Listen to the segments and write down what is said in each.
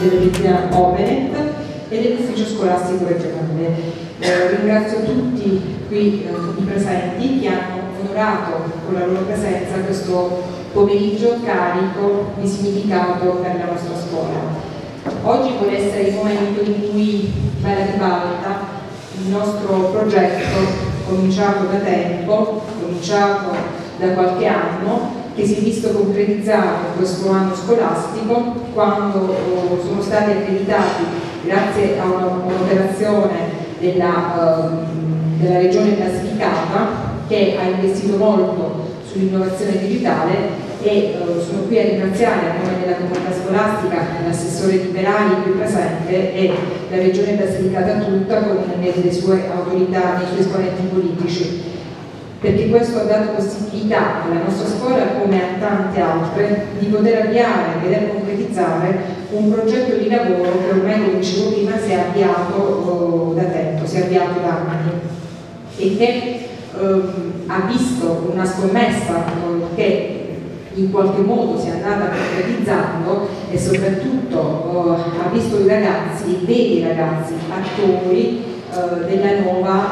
dell'Olimpia Openet e dell'Ufficio Scolastico Regionale. Ringrazio tutti qui i presenti che hanno onorato con la loro presenza questo pomeriggio carico di significato per la nostra scuola. Oggi vuole essere il momento in cui va alla ribalta il nostro progetto cominciato da tempo, cominciato da qualche anno, che si è visto concretizzato in questo anno scolastico quando sono stati accreditati, grazie a un'operazione della Regione Basilicata che ha investito molto sull'innovazione digitale, e sono qui a ringraziare a nome della comunità scolastica l'assessore Liberali qui presente e la Regione Basilicata tutta con le sue autorità e i suoi esponenti politici, perché questo ha dato possibilità alla nostra scuola, come a tante altre, di poter avviare e vedere concretizzare un progetto di lavoro che ormai, come dicevo prima, si è avviato da tempo, si è avviato da anni e che ha visto una scommessa che in qualche modo si è andata concretizzando e soprattutto ha visto i ragazzi, vede i ragazzi attori della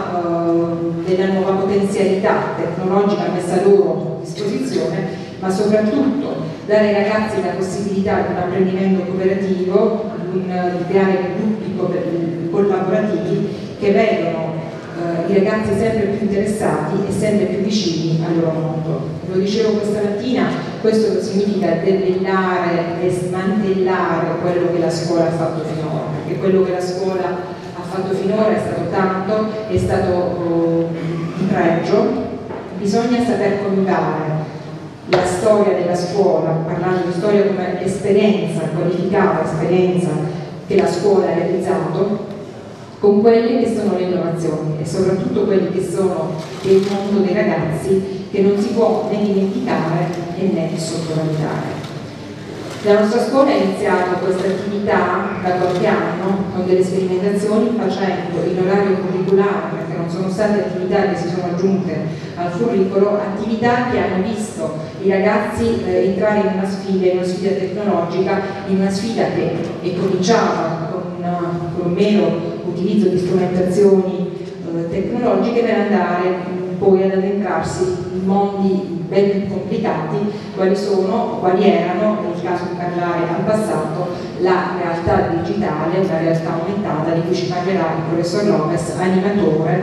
nuova potenzialità tecnologica messa a loro disposizione, ma soprattutto dare ai ragazzi la possibilità di un apprendimento cooperativo, di creare gruppi collaborativi che vedono i ragazzi sempre più interessati e sempre più vicini al loro mondo. Lo dicevo questa mattina, questo non significa debellare e smantellare quello che la scuola ha fatto finora, perché quello che la scuola ha fatto finora è stato tanto, è stato di pregio. Bisogna saper coniugare la storia della scuola, parlando di storia come esperienza, qualificata esperienza che la scuola ha realizzato, con quelle che sono le innovazioni e soprattutto quelli che sono del mondo dei ragazzi, che non si può né dimenticare né sottovalutare. La nostra scuola ha iniziato questa attività da qualche anno con delle sperimentazioni, facendo in orario curriculare, perché non sono state attività che si sono aggiunte al curricolo, attività che hanno visto i ragazzi entrare in una sfida tecnologica, in una sfida che è cominciata con un mero utilizzo di strumentazioni tecnologiche per andare poi ad addentrarsi in mondi ben più complicati, quali erano, è il caso di parlare al passato, la realtà digitale, la realtà aumentata, di cui ci parlerà il professor Lopez, animatore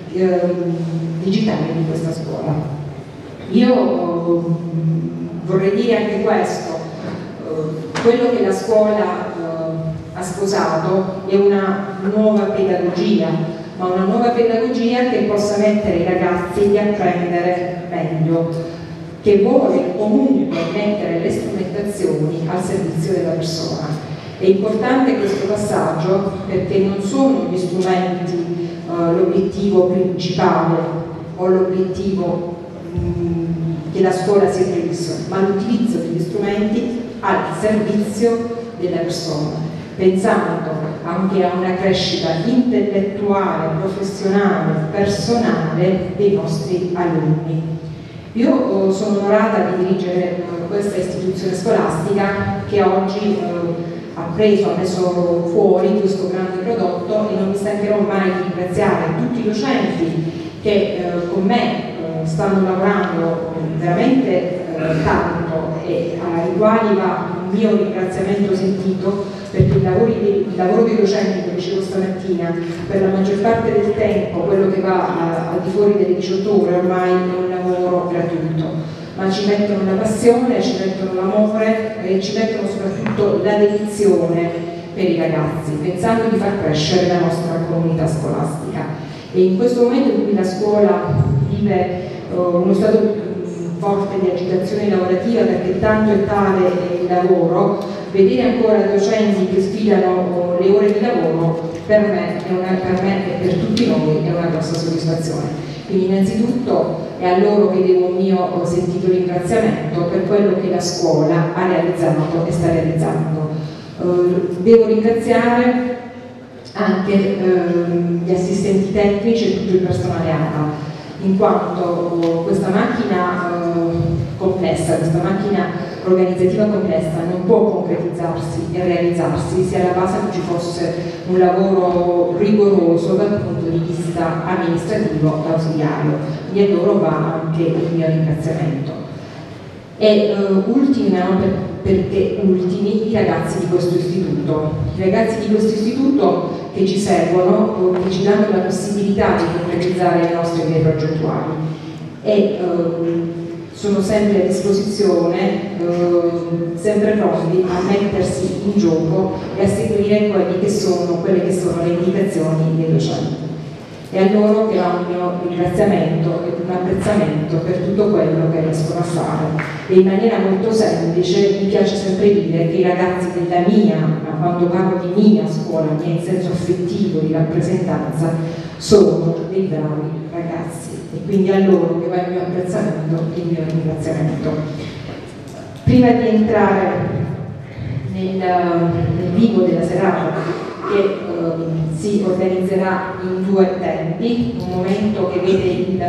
digitale di questa scuola. Io vorrei dire anche questo, quello che la scuola ha sposato è una nuova pedagogia, ma una nuova pedagogia che possa mettere i ragazzi di apprendere meglio, che vuole comunque mettere le strumentazioni al servizio della persona. È importante questo passaggio perché non sono gli strumenti l'obiettivo principale o l'obiettivo che la scuola si è previsto, ma l'utilizzo degli strumenti al servizio della persona, pensando anche a una crescita intellettuale, professionale, personale dei nostri alunni. Io sono onorata di dirigere questa istituzione scolastica che oggi ha messo fuori questo grande prodotto, e non mi stancherò mai di ringraziare tutti i docenti che con me stanno lavorando veramente tanto e ai quali va un mio ringraziamento sentito, perché il lavoro dei docenti, che dicevo stamattina, per la maggior parte del tempo, quello che va al di fuori delle 18 ore ormai è un lavoro gratuito, ma ci mettono la passione, ci mettono l'amore e ci mettono soprattutto la dedizione per i ragazzi, pensando di far crescere la nostra comunità scolastica. E in questo momento in cui la scuola vive uno stato forte di agitazione lavorativa, perché tanto è tale il lavoro, vedere ancora docenti che sfidano le ore di lavoro per me e per tutti noi è una grossa soddisfazione. Quindi innanzitutto è a loro che devo un mio sentito ringraziamento per quello che la scuola ha realizzato e sta realizzando. Devo ringraziare anche gli assistenti tecnici e tutto il personale ATA, in quanto questa macchina complessa, questa macchina organizzativa complessa non può concretizzarsi e realizzarsi se alla base non ci fosse un lavoro rigoroso dal punto di vista amministrativo e ausiliario. Quindi a loro va anche il mio ringraziamento. E ultimi, ma non perché ultimi, i ragazzi di questo istituto. I ragazzi di questo istituto che ci seguono, che ci danno la possibilità di concretizzare le nostre idee progettuali e sono sempre a disposizione, sempre pronti a mettersi in gioco e a seguire quelle che sono le indicazioni dei docenti. E a loro che va un mio ringraziamento e un apprezzamento per tutto quello che riescono a fare. E in maniera molto semplice mi piace sempre dire che i ragazzi della mia, ma quando parlo di mia scuola, mia in senso affettivo di rappresentanza, sono dei bravi ragazzi. E quindi a loro che va il mio apprezzamento e il mio ringraziamento. Prima di entrare nel vivo della serata, che si organizzerà in due tempi, un momento che vede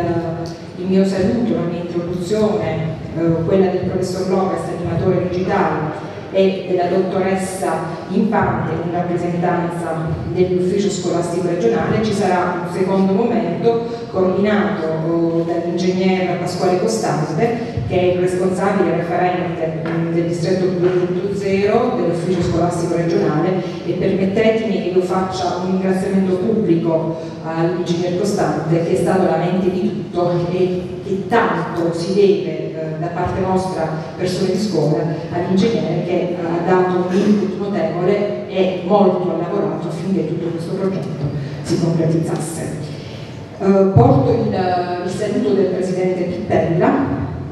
il mio saluto, la mia introduzione, quella del professor Lopez, animatore digitale, e della dottoressa Infante in rappresentanza dell'ufficio scolastico regionale. Ci sarà un secondo momento coordinato dall'ingegner Pasquale Costante, che è il responsabile referente del distretto 2.0 dell'ufficio scolastico regionale, e permettetemi che io faccia un ringraziamento pubblico all'ingegner Costante, che è stato la mente di tutto e che tanto si deve da parte nostra, persone di scuola, all'ingegnere che ha dato un input notevole e molto ha lavorato affinché tutto questo progetto si concretizzasse. Porto il saluto del presidente Pittella,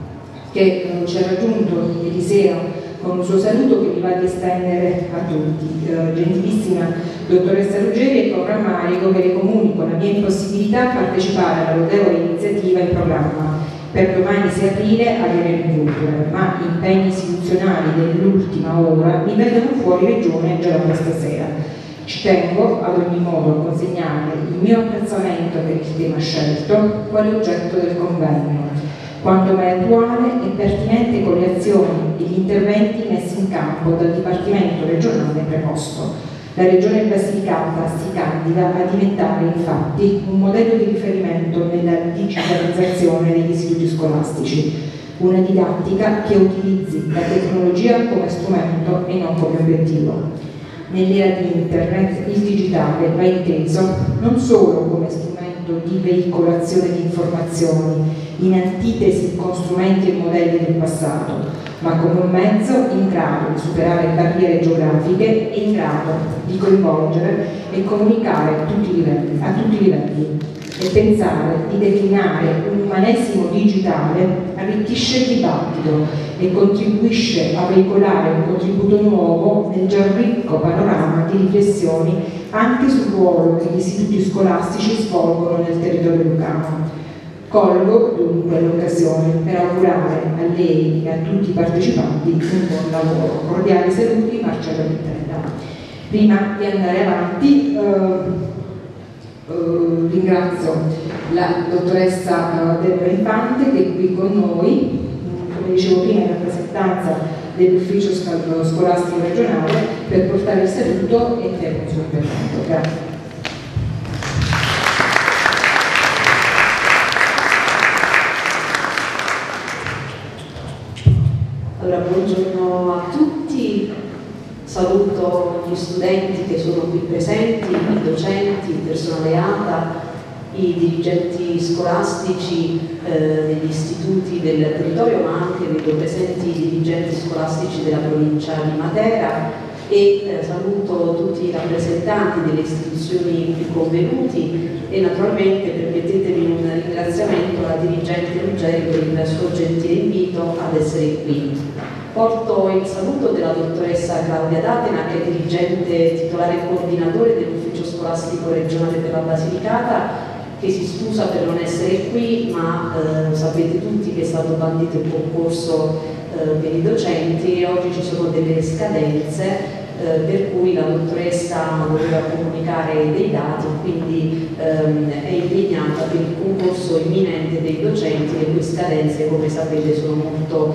che ci ha raggiunto ieri sera con un suo saluto che mi va di estendere a tutti. Gentilissima dottoressa Ruggeri, con rammarico che le comunico la mia impossibilità a partecipare alla lodevole iniziativa in programma per domani 6 aprile a Viene, ma impegni istituzionali dell'ultima ora mi vedono fuori regione già da questa sera. Ci tengo ad ogni modo a consegnare il mio apprezzamento per il tema scelto, quale oggetto del convegno, quanto mai attuale e pertinente con le azioni e gli interventi messi in campo dal Dipartimento regionale preposto. La Regione Basilicata si candida a diventare infatti un modello di riferimento nella digitalizzazione degli istituti scolastici, una didattica che utilizzi la tecnologia come strumento e non come obiettivo. Nell'era di Internet il digitale va inteso non solo come strumento di veicolazione di informazioni, in antitesi con strumenti e modelli del passato, ma come un mezzo in grado di superare barriere geografiche e in grado di coinvolgere e comunicare a tutti i livelli. E pensare di declinare un umanesimo digitale arricchisce il dibattito e contribuisce a veicolare un contributo nuovo nel già ricco panorama di riflessioni anche sul ruolo che gli istituti scolastici svolgono nel territorio lucano. Colgo dunque l'occasione per augurare a lei e a tutti i partecipanti un buon lavoro. Cordiali saluti, Marcello Pittella. Prima di andare avanti ringrazio la dottoressa Deborah Infante, che è qui con noi, come dicevo prima in rappresentanza dell'ufficio scolastico regionale, per portare il saluto e per il suo intervento. Grazie. Allora, buongiorno a tutti, saluto gli studenti che sono qui presenti, i docenti, il personale ATA, i dirigenti scolastici degli istituti del territorio, ma anche vedo presenti i dirigenti scolastici della provincia di Matera, e saluto tutti i rappresentanti delle istituzioni più convenuti e naturalmente permettetemi un ringraziamento alla dirigente Ruggeri per il suo gentile invito ad essere qui. Porto il saluto della dottoressa Claudia D'Atena, che è dirigente titolare e coordinatore dell'ufficio scolastico regionale per la Basilicata, che si scusa per non essere qui, ma sapete tutti che è stato bandito il concorso per i docenti e oggi ci sono delle scadenze per cui la dottoressa doveva comunicare dei dati, quindi è impegnata per il concorso imminente dei docenti, le cui scadenze, come sapete, sono molto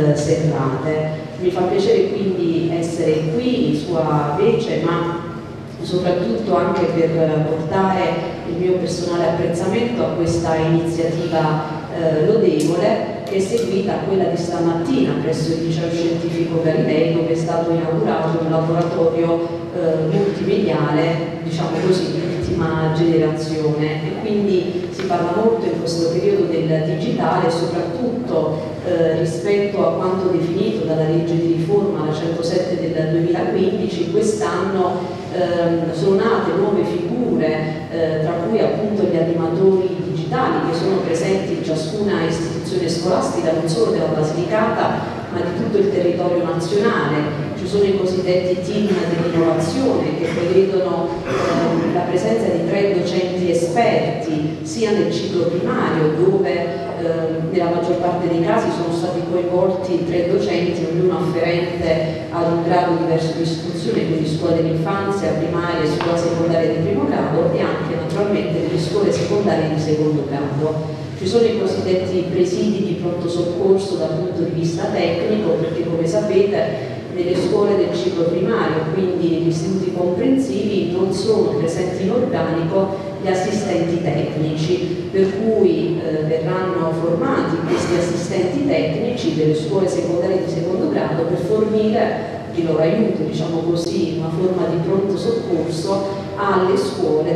serrate. Mi fa piacere quindi essere qui in sua vece, ma soprattutto anche per portare il mio personale apprezzamento a questa iniziativa lodevole, che è seguita a quella di stamattina presso il Liceo Scientifico Galilei, dove è stato inaugurato un laboratorio multimediale, diciamo così, di ultima generazione, e quindi si parla molto in questo periodo del digitale, soprattutto rispetto a quanto definito dalla legge di riforma, la 107 del 2015. Quest'anno sono nate nuove figure, tra cui appunto gli animatori digitali, che sono presenti in ciascuna istituzione scolastica, non solo della Basilicata ma di tutto il territorio nazionale. Ci sono i cosiddetti team dell'innovazione, che prevedono la presenza di 3 docenti esperti sia nel ciclo primario, dove nella maggior parte dei casi sono stati coinvolti 3 docenti, ognuno afferente ad un grado diverso di istruzione, quindi scuola dell'infanzia, primaria, scuola secondaria di primo grado, e anche naturalmente nelle scuole secondarie di secondo grado. Ci sono i cosiddetti presidi di pronto soccorso dal punto di vista tecnico, perché come sapete nelle scuole del ciclo primario, quindi negli istituti comprensivi, non sono presenti in organico gli assistenti tecnici, per cui verranno formati questi assistenti tecnici delle scuole secondarie di secondo grado per fornire il loro aiuto, diciamo così, una forma di pronto soccorso alle scuole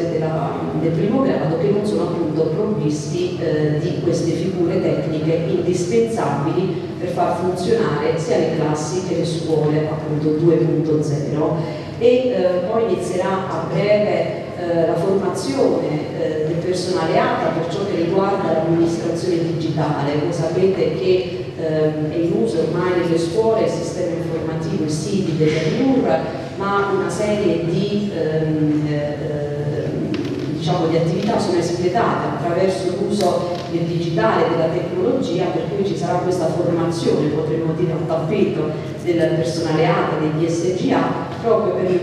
del primo grado, che non sono appunto provvisti di queste figure tecniche indispensabili per far funzionare sia le classi che le scuole appunto 2.0. E poi inizierà a breve la formazione del personale ATA per ciò che riguarda l'amministrazione digitale. Voi sapete che è in uso ormai nelle scuole il sistema informativo, i siti dell'ENUR, ma una serie di attività sono espletate attraverso l'uso del digitale, della tecnologia, per cui ci sarà questa formazione, potremmo dire a tappeto, del personale ATA, degli SGA, proprio per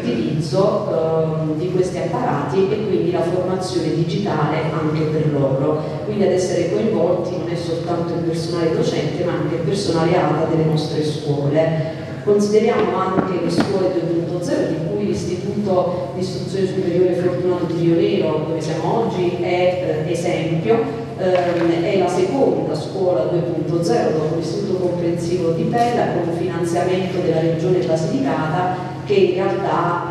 l'utilizzo di questi apparati, e quindi la formazione digitale anche per loro. Quindi ad essere coinvolti non è soltanto il personale docente, ma anche il personale ATA delle nostre scuole. Consideriamo anche le scuole 2.0, di cui l'Istituto di Istruzione Superiore Fortunato di Rio Nero, dove siamo oggi, è esempio. È la seconda scuola 2.0 dopo l'Istituto Comprensivo di Pella, con un finanziamento della Regione Basilicata, che in realtà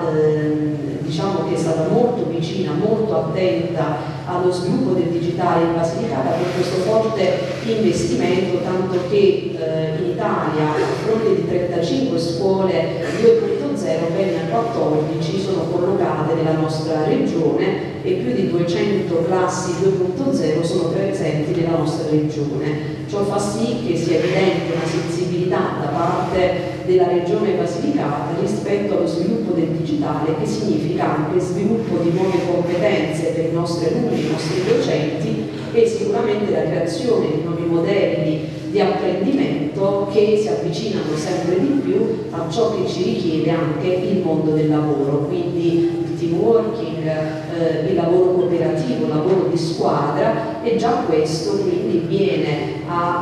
diciamo che è stata molto vicina, molto attenta allo sviluppo del digitale in Basilicata, con questo forte investimento, tanto che in Italia, a fronte di 35 scuole 2.0, ben 14 sono collocate nella nostra regione, e più di 200 classi 2.0 sono presenti nella nostra regione. Ciò fa sì che sia evidente una sensibilità da parte della regione Basilicata rispetto allo sviluppo del digitale, che significa anche sviluppo di nuove competenze per i nostri alunni, i nostri docenti, e sicuramente la creazione di nuovi modelli di apprendimento che si avvicinano sempre di più a ciò che ci richiede anche il mondo del lavoro, quindi il team working, il lavoro cooperativo, il lavoro di squadra, e già questo quindi viene a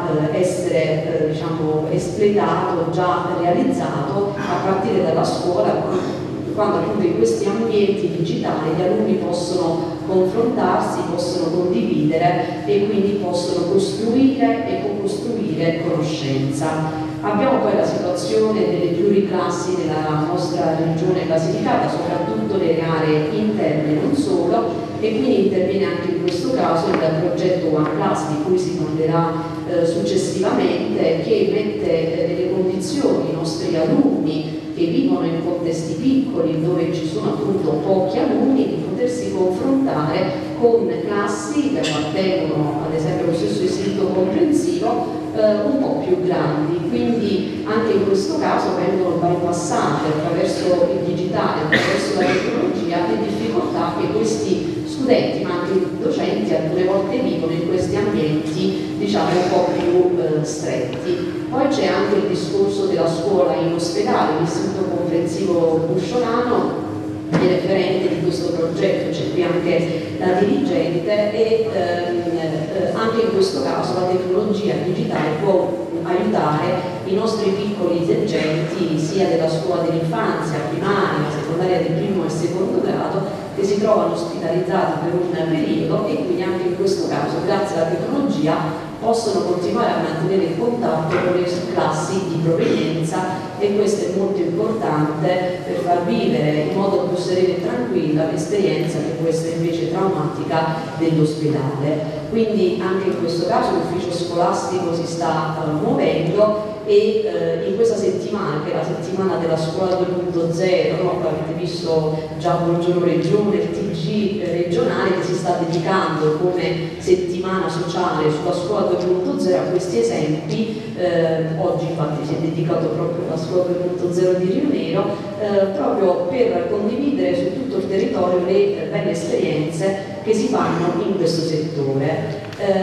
essere espletato, già realizzato a partire dalla scuola, quando appunto in questi ambienti digitali gli alunni possono confrontarsi, possono condividere e quindi possono costruire e co-costruire conoscenza. Abbiamo poi la situazione delle pluriclassi nella nostra regione Basilicata, soprattutto nelle aree interne, non solo, e quindi interviene anche in questo caso il progetto One Class, di cui si parlerà successivamente, che mette nelle condizioni i nostri alunni che vivono in contesti piccoli, dove ci sono appunto pochi alunni, di potersi confrontare con classi che appartengono ad esempio allo stesso istituto comprensivo, un po' più grandi. Quindi anche in questo caso vengono bypassate attraverso il digitale, attraverso la tecnologia, le difficoltà che questi studenti, ma anche i docenti, alcune volte vivono in questi ambienti diciamo un po' più stretti. Poi c'è anche il discorso della scuola in ospedale, l'Istituto Comprensivo Busciolano è referente di questo progetto, c'è qui anche la dirigente e anche in questo caso la tecnologia digitale può aiutare i nostri piccoli esercenti sia della scuola dell'infanzia, primaria, secondaria di primo e secondo grado, che si trovano ospitalizzati per un periodo e quindi anche in questo caso grazie alla tecnologia possono continuare a mantenere il contatto con le classi di provenienza e questo è molto importante per far vivere in modo più sereno e tranquilla l'esperienza che può essere invece traumatica dell'ospedale. Quindi anche in questo caso l'ufficio scolastico si sta muovendo e in questa settimana, che è la settimana della scuola 2.0, no? Avete visto già Buongiorno Regione, il TG regionale che si sta dedicando come settimana sociale sulla scuola 2.0 a questi esempi. Oggi infatti si è dedicato proprio alla scuola 2.0 di Rio Nero, proprio per condividere su tutto il territorio le belle esperienze che si fanno in questo settore.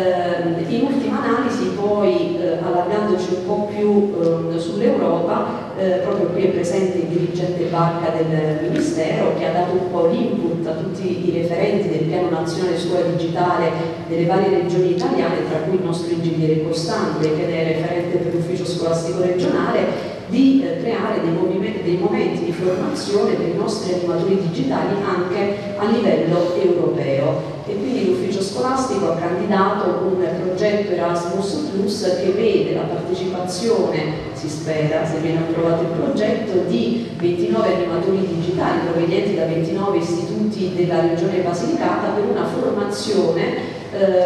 In ultima analisi poi, allargandoci un po' più sull'Europa, proprio qui è presente il dirigente Barca del Ministero che ha dato un po' l'input a tutti i referenti del Piano Nazionale Scuola Digitale delle varie regioni italiane, tra cui il nostro ingegnere Costante che è referente per l'ufficio scolastico regionale, di creare dei momenti di formazione per i nostri animatori digitali anche a livello europeo. E quindi l'ufficio scolastico ha candidato un progetto Erasmus Plus che vede la partecipazione, si spera se viene approvato il progetto, di 29 animatori digitali provenienti da 29 istituti della regione Basilicata per una formazione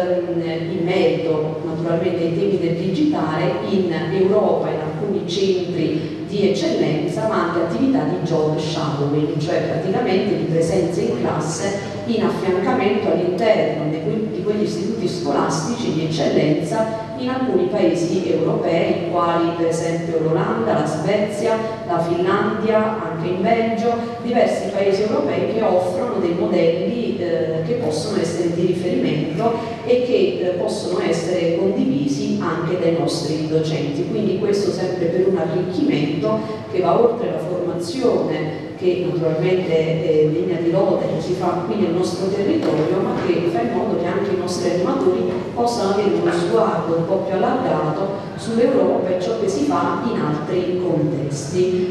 in merito naturalmente ai temi del digitale in Europa, in alcuni centri di eccellenza, ma anche attività di job shadowing, cioè praticamente di presenza in classe in affiancamento all'interno di quegli istituti scolastici di eccellenza in alcuni paesi europei, quali per esempio l'Olanda, la Svezia, la Finlandia, anche in Belgio, diversi paesi europei che offrono dei modelli che possono essere di riferimento e che possono essere condivisi anche dai nostri docenti. Quindi questo sempre per un arricchimento che va oltre la formazione che naturalmente è degna di lode che si fa qui nel nostro territorio, ma che fa in modo che anche i nostri animatori possano avere uno sguardo un po' più allargato sull'Europa e ciò che si fa in altri contesti.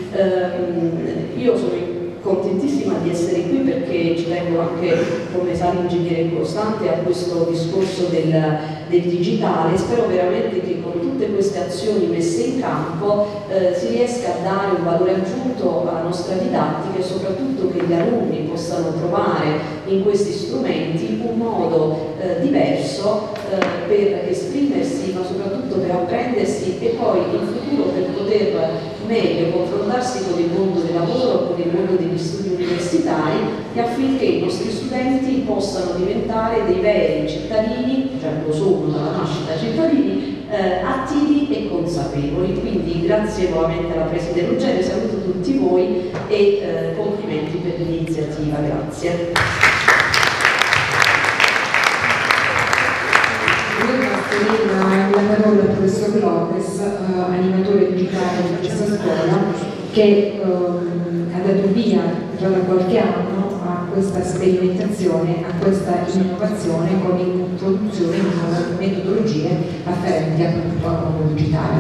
Io sono contentissima di essere qui perché ci tengo anche, come sa l'ingegnere Costante, a questo discorso del digitale. Spero veramente che con tutte queste azioni messe in campo si riesca a dare un valore aggiunto alla nostra didattica e soprattutto che gli alunni possano trovare in questi strumenti un modo diverso per esprimersi, ma soprattutto per apprendersi e poi in futuro per poter meglio confrontarsi con il mondo del lavoro, con il mondo degli studi universitari e affinché i nostri studenti possano diventare dei veri cittadini, già lo sono dalla nascita cittadini, attivi e consapevoli. Quindi grazie nuovamente alla Presidente Ruggeri, saluto tutti voi e complimenti per l'iniziativa, grazie. La parola al professor Lopez, animatore digitale di questa scuola, che ha dato via già da qualche anno a questa sperimentazione, a questa innovazione con l'introduzione di nuove metodologie afferenti appunto al mondo digitale.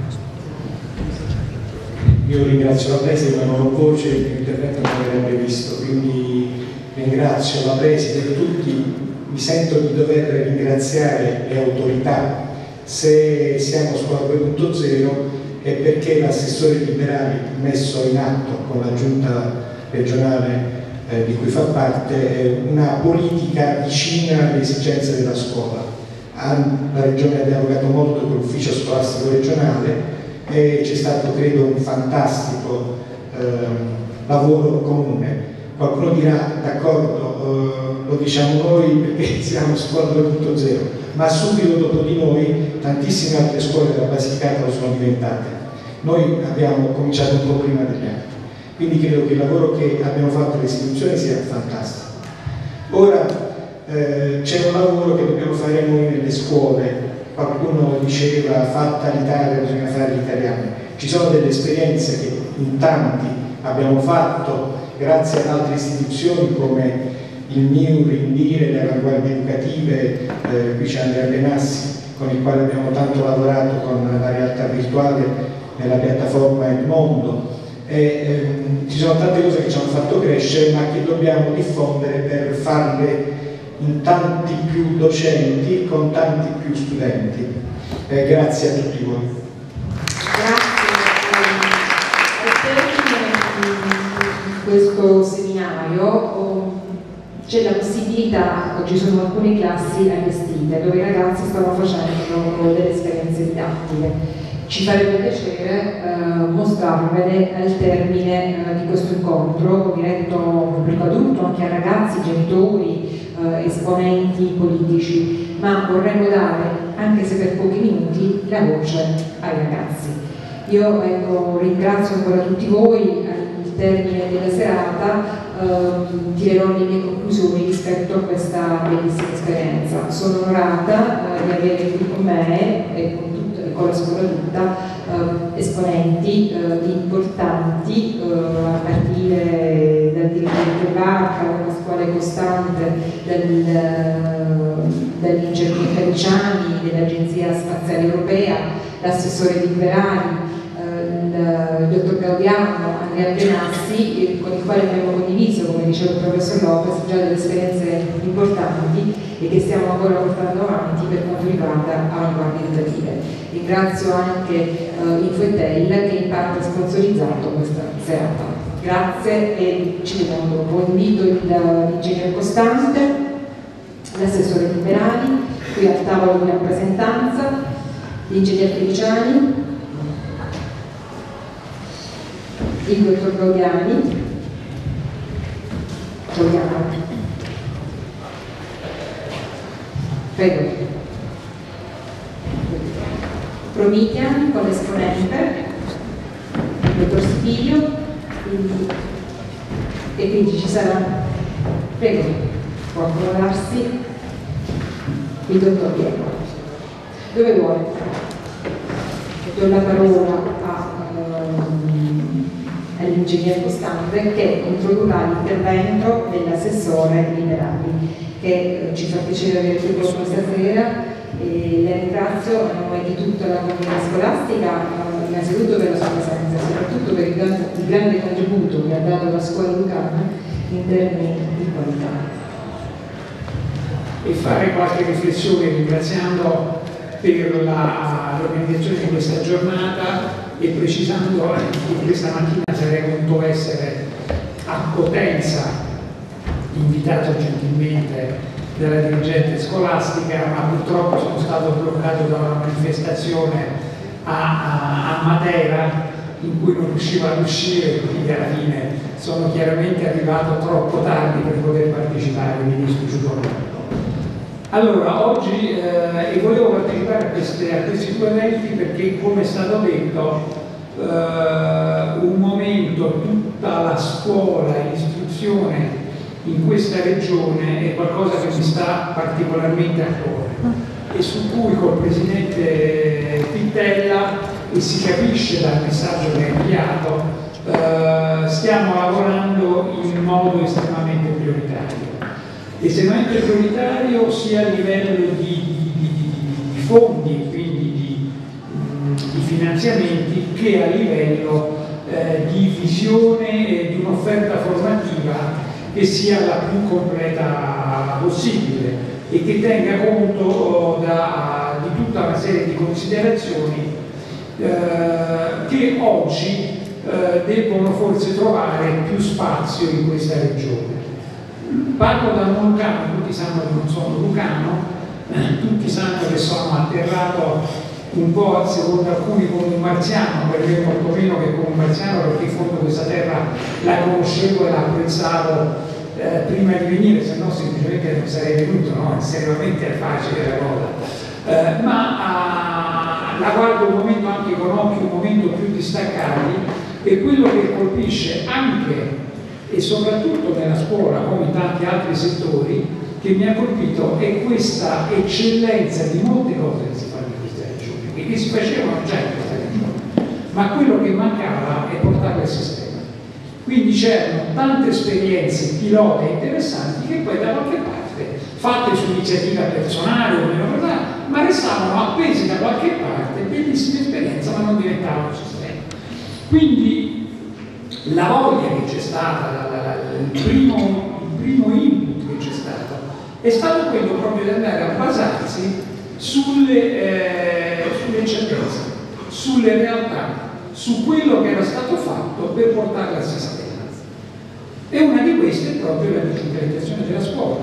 Io ringrazio la Preside, ma non ho voce, il mio intervento non l'avrebbe visto, quindi ringrazio la Preside e tutti. Mi sento di dover ringraziare le autorità. Se siamo scuola 2.0 è perché l'assessore Liberali messo in atto con la giunta regionale di cui fa parte una politica vicina alle esigenze della scuola. La regione ha dialogato molto con l'ufficio scolastico regionale e c'è stato credo un fantastico lavoro comune. Qualcuno dirà d'accordo, lo diciamo noi perché siamo scuola 2.0, ma subito dopo di noi tantissime altre scuole della Basilicata lo sono diventate. Noi abbiamo cominciato un po' prima degli altri, quindi credo che il lavoro che abbiamo fatto alle istituzioni sia fantastico. Ora c'è un lavoro che dobbiamo fare noi nelle scuole qualcuno diceva fatta l'Italia bisogna fare gli italiani. Ci sono delle esperienze che in tanti abbiamo fatto grazie ad altre istituzioni come il MIUR, Indire, le avanguardie educative, qui c'è Andrea Benassi con il quale abbiamo tanto lavorato con la realtà virtuale nella piattaforma Edmondo. Ci sono tante cose che ci hanno fatto crescere ma che dobbiamo diffondere per farle in tanti più docenti con tanti più studenti. Grazie a tutti voi. Questo seminario c'è la possibilità, oggi sono alcune classi allestite dove i ragazzi stanno facendo delle esperienze didattiche. Ci farebbe piacere mostrarvele al termine di questo incontro diretto pubblico adulto, anche a ragazzi, genitori, esponenti politici, ma vorremmo dare, anche se per pochi minuti, la voce ai ragazzi. Io ringrazio ancora tutti voi. Al termine della serata tirerò le mie conclusioni rispetto a questa bellissima esperienza. Sono onorata di avere qui con me e con la scuola tutta esponenti importanti a partire dal dirigente Barca, dalla scuola costante, dall'ingegner Cariciani, dell'Agenzia Spaziale Europea, l'assessore Liberali, il dottor Gaudiano, Andrea Benassi, con il quale abbiamo condiviso, come diceva il professor Lopez, già delle esperienze importanti e che stiamo ancora portando avanti per quanto riguarda avanguardie educative. Ringrazio anche Infoetel che in parte ha sponsorizzato questa serata. Grazie e ci vediamo dopo. Invito l'ingegner Costante, l'assessore Liberali, qui al tavolo di rappresentanza, l'ingegner Feliciani, il dottor Gaudiani, prego, Promitian con l'esponente, il dottor Spilio, e quindi ci sarà, prego, può accomodarsi il dottor Piero. Dove vuole? Do la parola all'ingegner Costante che introdurrà l'intervento dell'assessore Liberali, che ci fa piacere avere qui con noi stasera. Le ringrazio a nome di tutta la comunità scolastica, innanzitutto per la sua presenza, soprattutto per il grande contributo che ha dato la scuola lucana in termini di qualità. E fare qualche riflessione ringraziando per l'organizzazione di questa giornata e precisando che questa mattina sarei voluto essere a Potenza, invitato gentilmente dalla dirigente scolastica, ma purtroppo sono stato bloccato da una manifestazione a Matera in cui non riuscivo ad uscire, quindi alla fine sono chiaramente arrivato troppo tardi per poter partecipare, mi dispiaciuto molto. Allora, oggi volevo partecipare a questi due eventi perché, come è stato detto, un momento, tutta la scuola e l'istruzione in questa regione è qualcosa che mi sta particolarmente a cuore e su cui col Presidente Pittella, e si capisce dal messaggio che ha inviato, stiamo lavorando in modo estremamente prioritario sia a livello di fondi, quindi di finanziamenti, che a livello di visione e di un'offerta formativa che sia la più completa possibile e che tenga conto di tutta una serie di considerazioni che oggi debbono forse trovare più spazio in questa regione. Parlo da non lucano, tutti sanno che non sono lucano, tutti sanno che sono atterrato un po', secondo alcuni, come un marziano, per me molto meno che come un marziano, perché in fondo questa terra la conoscevo e la apprezzavo prima di venire, se no semplicemente non sarei venuto, no? È estremamente facile la cosa. Ma la guardo un momento anche con occhi un momento più distaccati, e quello che colpisce anche e soprattutto nella scuola, come in tanti altri settori, che mi ha colpito è questa eccellenza di molte cose che si fanno e che si facevano già in questa regione, ma quello che mancava è portarle al sistema. Quindi c'erano tante esperienze pilota interessanti che poi da qualche parte, fatte su iniziativa personale o meno verdad, ma restavano appesi da qualche parte, bellissime esperienze, ma non diventavano sistema. Quindi la voglia che c'è stata, il primo input che c'è stato, è stato quello proprio di andare a basarsi sulle eccellenze, sulle realtà, su quello che era stato fatto per portarla al sistema. E una di queste è proprio la digitalizzazione della scuola.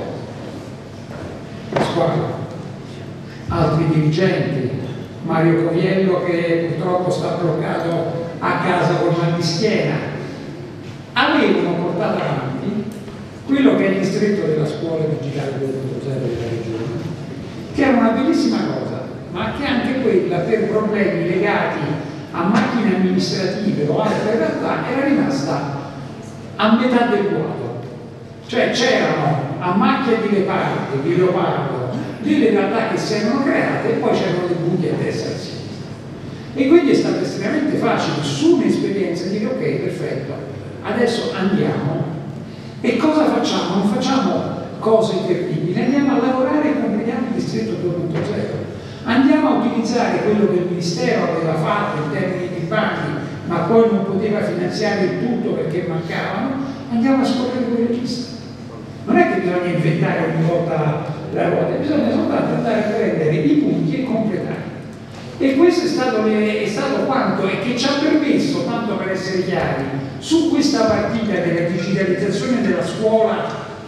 Altri dirigenti, Mario Coviello che purtroppo sta bloccato a casa col mal di schiena, avevano portato avanti quello che è il distretto della scuola digitale 2.0 della regione, che era una bellissima cosa, ma che anche quella per problemi legati a macchine amministrative o altre realtà era rimasta a metà del quadro. Cioè c'erano a macchia di leopardo delle realtà che si erano create e poi c'erano dei buchi a destra e a sinistra. E quindi è stato estremamente facile su un'esperienza dire ok, perfetto, adesso andiamo e cosa facciamo? Non facciamo cose terribili, andiamo a lavorare e completiamo il distretto 2.0. Andiamo a utilizzare quello che il Ministero aveva fatto in termini di bandi, ma poi non poteva finanziare il tutto perché mancavano, andiamo a scorrere quel registro. Non è che bisogna inventare ogni volta la ruota, bisogna soltanto andare a prendere i punti e completare. E questo è stato quanto e che ci ha permesso, tanto per essere chiari, su questa partita della digitalizzazione della scuola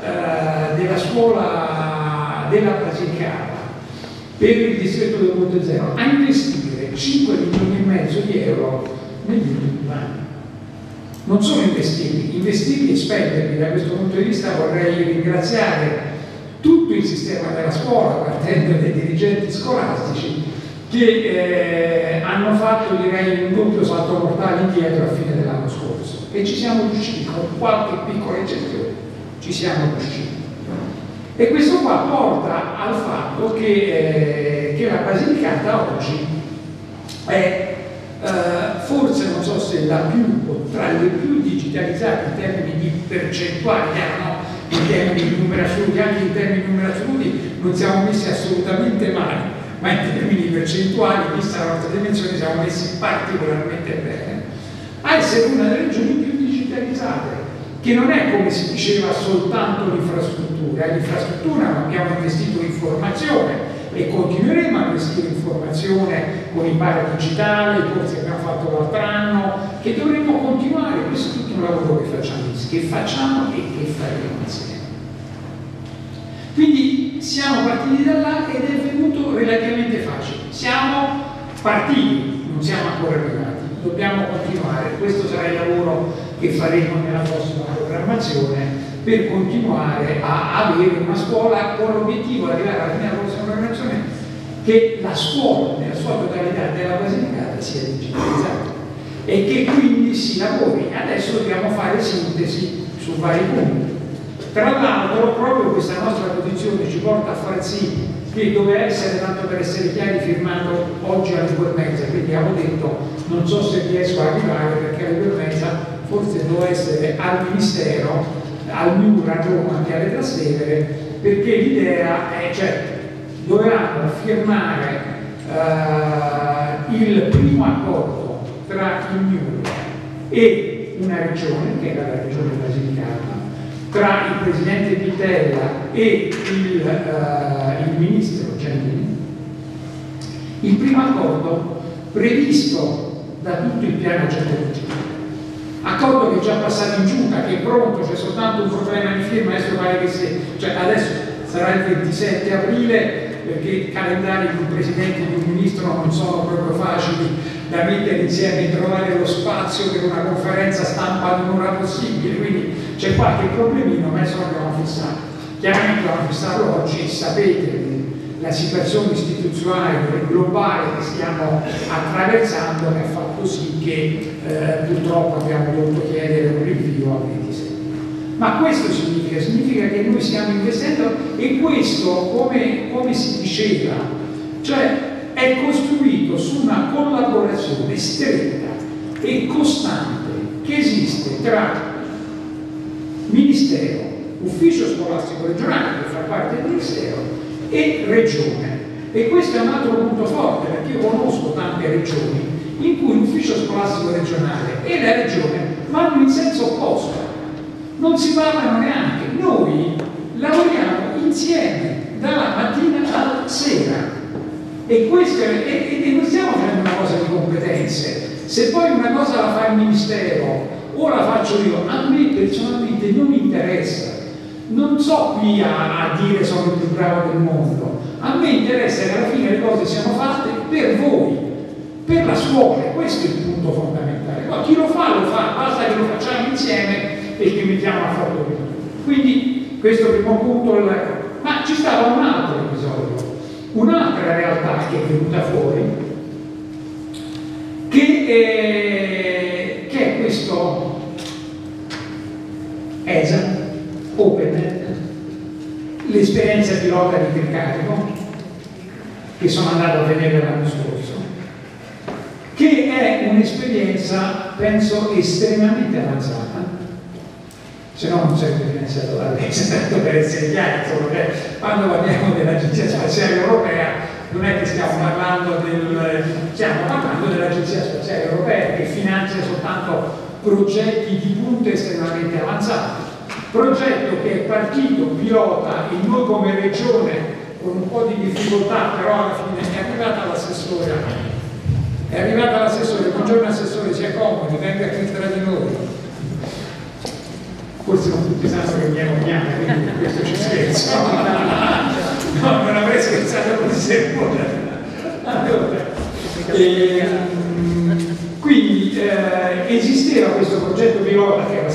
della Basilicata per il distretto 2.0 a investire 5 milioni e mezzo di euro negli ultimi anni. Non solo investirli e spenderli. Da questo punto di vista vorrei ringraziare tutto il sistema della scuola, partendo dai dirigenti scolastici, che hanno fatto, direi, un doppio salto mortale indietro a fine dell'anno scorso. E ci siamo riusciti, con qualche piccola eccezione, ci siamo riusciti. E questo qua porta al fatto che la Basilicata oggi è forse, non so se la più o tra le più digitalizzate in termini di percentuali, no? In termini di numeri assoluti, anche in termini di numeri assoluti non siamo messi assolutamente male, ma in termini percentuali, vista la nostra dimensione, siamo messi particolarmente bene a essere una delle regioni più digitalizzate, che non è, come si diceva, soltanto l'infrastruttura. L'infrastruttura abbiamo investito in formazione e continueremo a investire in formazione con il paradigitale, i corsi che abbiamo fatto l'altro anno, che dovremo continuare. Questo è tutto un lavoro che facciamo e che faremo insieme. Quindi siamo partiti da là ed è venuto relativamente facile. Siamo partiti, non siamo ancora arrivati, dobbiamo continuare. Questo sarà il lavoro che faremo nella prossima programmazione per continuare a avere una scuola con l'obiettivo di arrivare alla fine della prossima programmazione che la scuola nella sua totalità della Basilicata sia digitalizzata e che quindi si lavori. Adesso dobbiamo fare sintesi su vari punti. Tra l'altro proprio questa nostra posizione ci porta a far sì che doveva essere, tanto per essere chiari, firmato oggi alle 2:30, quindi avevo detto non so se riesco a arrivare perché alle 2:30 forse devo essere al Ministero, al MIUR a Roma, anche alle Trastevere, perché l'idea è, cioè, dovevamo firmare il primo accordo tra il MIUR e una regione, che era la regione Basilicata, tra il presidente Pittella e il ministro Giannini, il primo accordo previsto da tutto il piano generale. Accordo che è già passato in giunta, che è pronto, c'è soltanto un problema di firma, adesso pare che adesso sarà il 27 aprile, perché i calendari di un presidente e di un ministro non sono proprio facili da mettere insieme e trovare lo spazio per una conferenza stampa ad un'ora possibile, quindi c'è qualche problemino, ma adesso l'abbiamo fissato. Chiaramente dobbiamo fissarlo oggi, sapete la situazione istituzionale globale che stiamo attraversando che ha fatto sì che purtroppo abbiamo dovuto chiedere un rinvio al 27. Ma questo significa che noi stiamo investendo, e questo, come si diceva, cioè è è costruito su una collaborazione stretta e costante che esiste tra Ministero, Ufficio Scolastico Regionale, che fa parte del Ministero, e Regione. E questo è un altro punto forte, perché io conosco tante regioni in cui l'Ufficio Scolastico Regionale e la Regione vanno in senso opposto, non si parlano neanche. Noi lavoriamo insieme dalla mattina alla sera e non stiamo facendo una cosa di competenze. Se poi una cosa la fa il Ministero o la faccio io, a me personalmente non mi interessa, non so qui a dire sono il più bravo del mondo, a me interessa che alla fine le cose siano fatte per voi, per la scuola. Questo è il punto fondamentale. Ma chi lo fa, basta che lo facciamo insieme e che mettiamo a favore di tutti. Quindi questo primo punto. Ma ci stava un altro episodio, un'altra realtà che è venuta fuori, che è questo ESA, Openet, l'esperienza pilota di Tricarico, che sono andato a vedere l'anno scorso, che è un'esperienza, penso, estremamente avanzata, se no non serve finanziato da lei, tanto per essere chiari, quando parliamo dell'Agenzia Spaziale Europea non è che stiamo parlando dell'Agenzia Spaziale Europea che finanzia soltanto progetti di punta estremamente avanzati, progetto che è partito pilota e noi come regione con un po' di difficoltà, però alla fine è arrivata l'assessore, buongiorno assessore, si accomodi, venga qui tra di noi. Forse non tutti sanno che mi è cognata, quindi questo ci scherzo. No, non avrei scherzato così sempre. Allora, quindi esisteva questo progetto pilota che era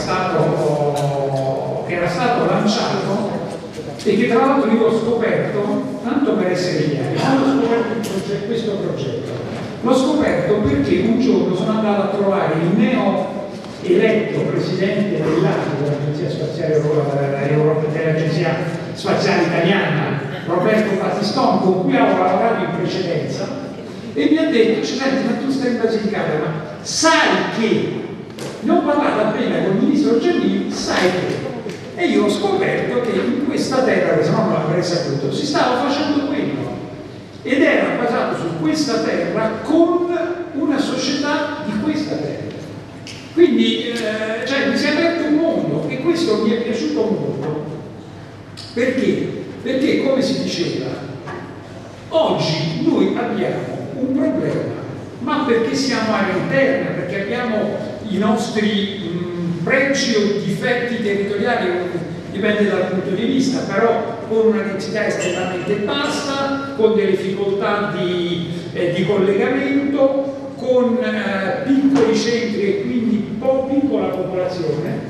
stato lanciato e che tra l'altro io ho scoperto, tanto per essere chiari, quando ho scoperto questo progetto, l'ho scoperto perché un giorno sono andato a trovare il neo eletto presidente dell'Agenzia Spaziale dell'Agenzia Spaziale Italiana, Roberto Battiston, con cui avevo lavorato in precedenza, e mi ha detto: senti, ma tu stai in Basilicata, ma sai che ne ho parlato appena con il ministro Gelmini, sai che. E io ho scoperto che in questa terra, che se no non l'avrei saputo, si stava facendo quello, ed era basato su questa terra con una società di questa terra. Quindi mi si è aperto un mondo e questo mi è piaciuto molto. Perché? Perché, come si diceva, oggi noi abbiamo un problema, ma perché siamo area interna, perché abbiamo i nostri pregi o difetti territoriali, dipende dal punto di vista, però con una densità estremamente bassa, con delle difficoltà di collegamento, con piccoli centri e quindi piccola popolazione,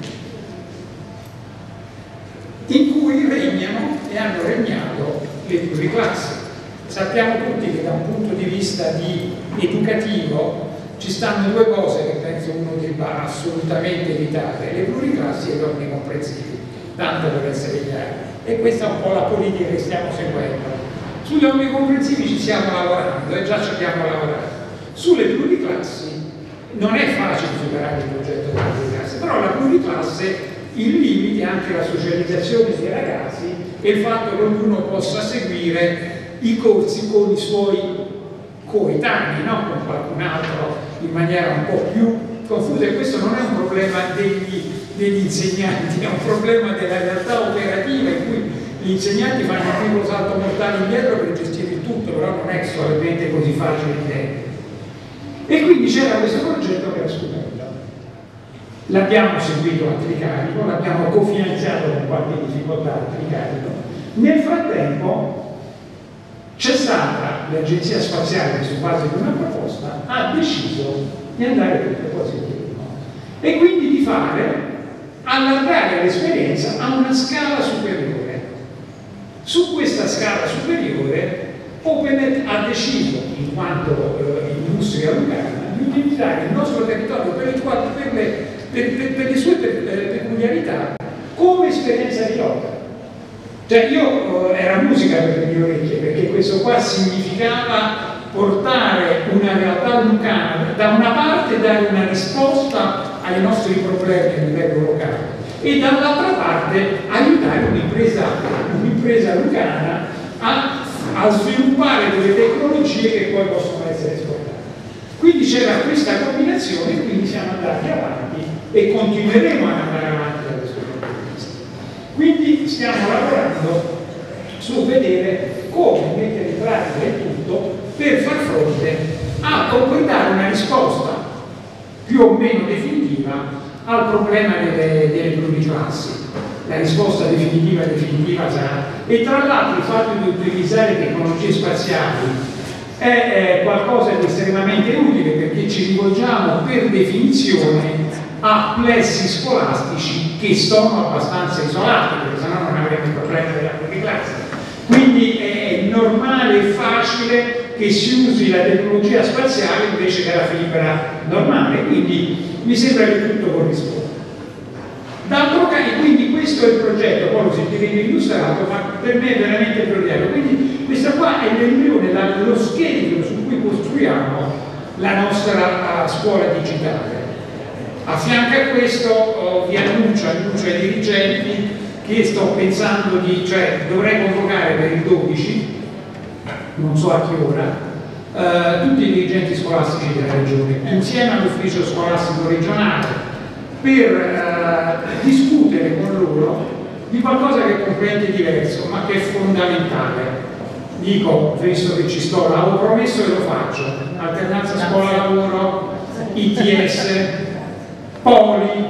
in cui regnano e hanno regnato le pluriclassi. Sappiamo tutti che da un punto di vista educativo ci stanno due cose che penso uno debba assolutamente evitare: le pluriclassi e gli omnicomprensivi, tanto per essere chiari. E questa è un po' la politica che stiamo seguendo. Sugli omnicomprensivi ci stiamo lavorando e già ci abbiamo lavorato. Sulle pluriclassi non è facile superare il progetto della pluriclasse, però la pluriclasse, il limite è anche la socializzazione dei ragazzi e il fatto che ognuno possa seguire i corsi con i suoi coetanei, no? Con qualcun altro in maniera un po' più confusa. E questo non è un problema degli insegnanti, è un problema della realtà operativa in cui gli insegnanti fanno il primo salto mortale indietro per gestire il tutto, però non è solamente così facile in tempo. E quindi c'era questo progetto che era stupendo. L'abbiamo seguito a Tricarico, l'abbiamo cofinanziato con qualche difficoltà a Tricarico. Nel frattempo c'è stata l'Agenzia Spaziale che su base di una proposta ha deciso di andare tutte positive e quindi di allargare l'esperienza a una scala superiore. Su questa scala superiore Openet ha deciso, in quanto industria lucana, di utilizzare il nostro territorio per le sue peculiarità come esperienza pilota. Cioè io era musica per le mie orecchie, perché questo qua significava portare una realtà lucana, da una parte dare una risposta ai nostri problemi a livello locale e dall'altra parte aiutare un'impresa lucana a sviluppare delle tecnologie che poi possono essere esportate. Quindi c'era questa combinazione e quindi siamo andati avanti e continueremo ad andare avanti da questo punto di vista. Quindi stiamo lavorando su vedere come mettere in pratica il tutto per far fronte per dare una risposta più o meno definitiva al problema delle pluriclassi. La risposta definitiva sarà, e tra l'altro il fatto di utilizzare tecnologie spaziali è qualcosa di estremamente utile, perché ci rivolgiamo per definizione a plessi scolastici che sono abbastanza isolati, perché sennò non avremo il problema della pluriclassi. Quindi è normale e facile che si usi la tecnologia spaziale invece della fibra normale, quindi mi sembra che tutto corrisponda. D'altro canto, quindi questo è il progetto, poi lo sentiremo illustrato, ma per me è veramente prioritario. Quindi questa qua è l'embrione, lo scheletro su cui costruiamo la nostra scuola digitale. A fianco a questo vi annuncio ai dirigenti che sto pensando dovrei convocare per il 12, non so a che ora, tutti i dirigenti scolastici della regione, insieme all'ufficio scolastico regionale, per discutere con loro di qualcosa che è completamente diverso, ma che è fondamentale. Dico, visto che ci sto, l'avevo promesso e lo faccio: alternanza scuola-lavoro, ITS, poli,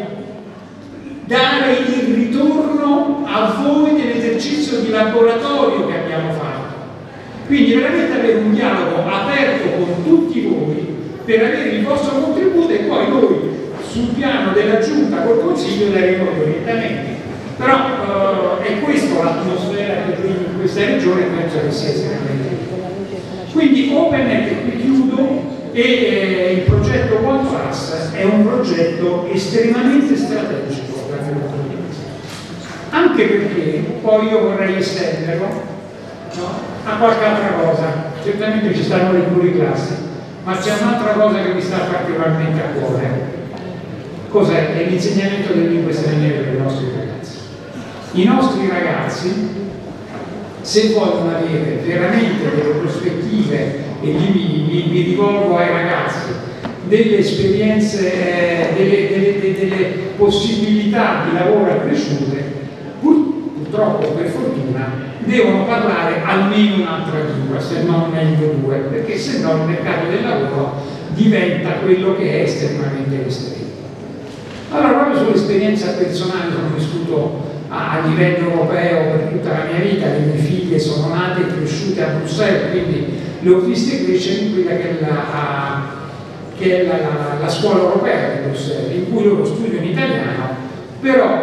dare il ritorno a voi dell'esercizio di laboratorio che abbiamo fatto. Quindi veramente avere un dialogo aperto con tutti voi per avere il vostro contributo, e poi noi sul piano della giunta col consiglio daremo gli orientamenti. Però è questa l'atmosfera che in questa regione penso che sia estremamente utile. Quindi OpenNet, qui chiudo, e il progetto OneFAS è un progetto estremamente strategico dal mio punto di vista, anche perché poi io vorrei estenderlo, no, a qualche altra cosa. Certamente ci stanno le pluriclassi, ma c'è un'altra cosa che mi sta particolarmente a cuore. Cos'è? È l'insegnamento delle lingue straniere per i nostri ragazzi. I nostri ragazzi, se vogliono avere veramente delle prospettive, e lì mi rivolgo ai ragazzi, delle esperienze, delle possibilità di lavoro accresciute, purtroppo per fortuna devono parlare almeno un'altra lingua, se non meglio due, perché se no il mercato del lavoro diventa quello che è estremamente ristretto. Allora, proprio sull'esperienza personale sono vissuto a livello europeo per tutta la mia vita. Le mie figlie sono nate e cresciute a Bruxelles, quindi le ho viste crescere in quella che è la scuola europea di Bruxelles, in cui loro studiano italiano, però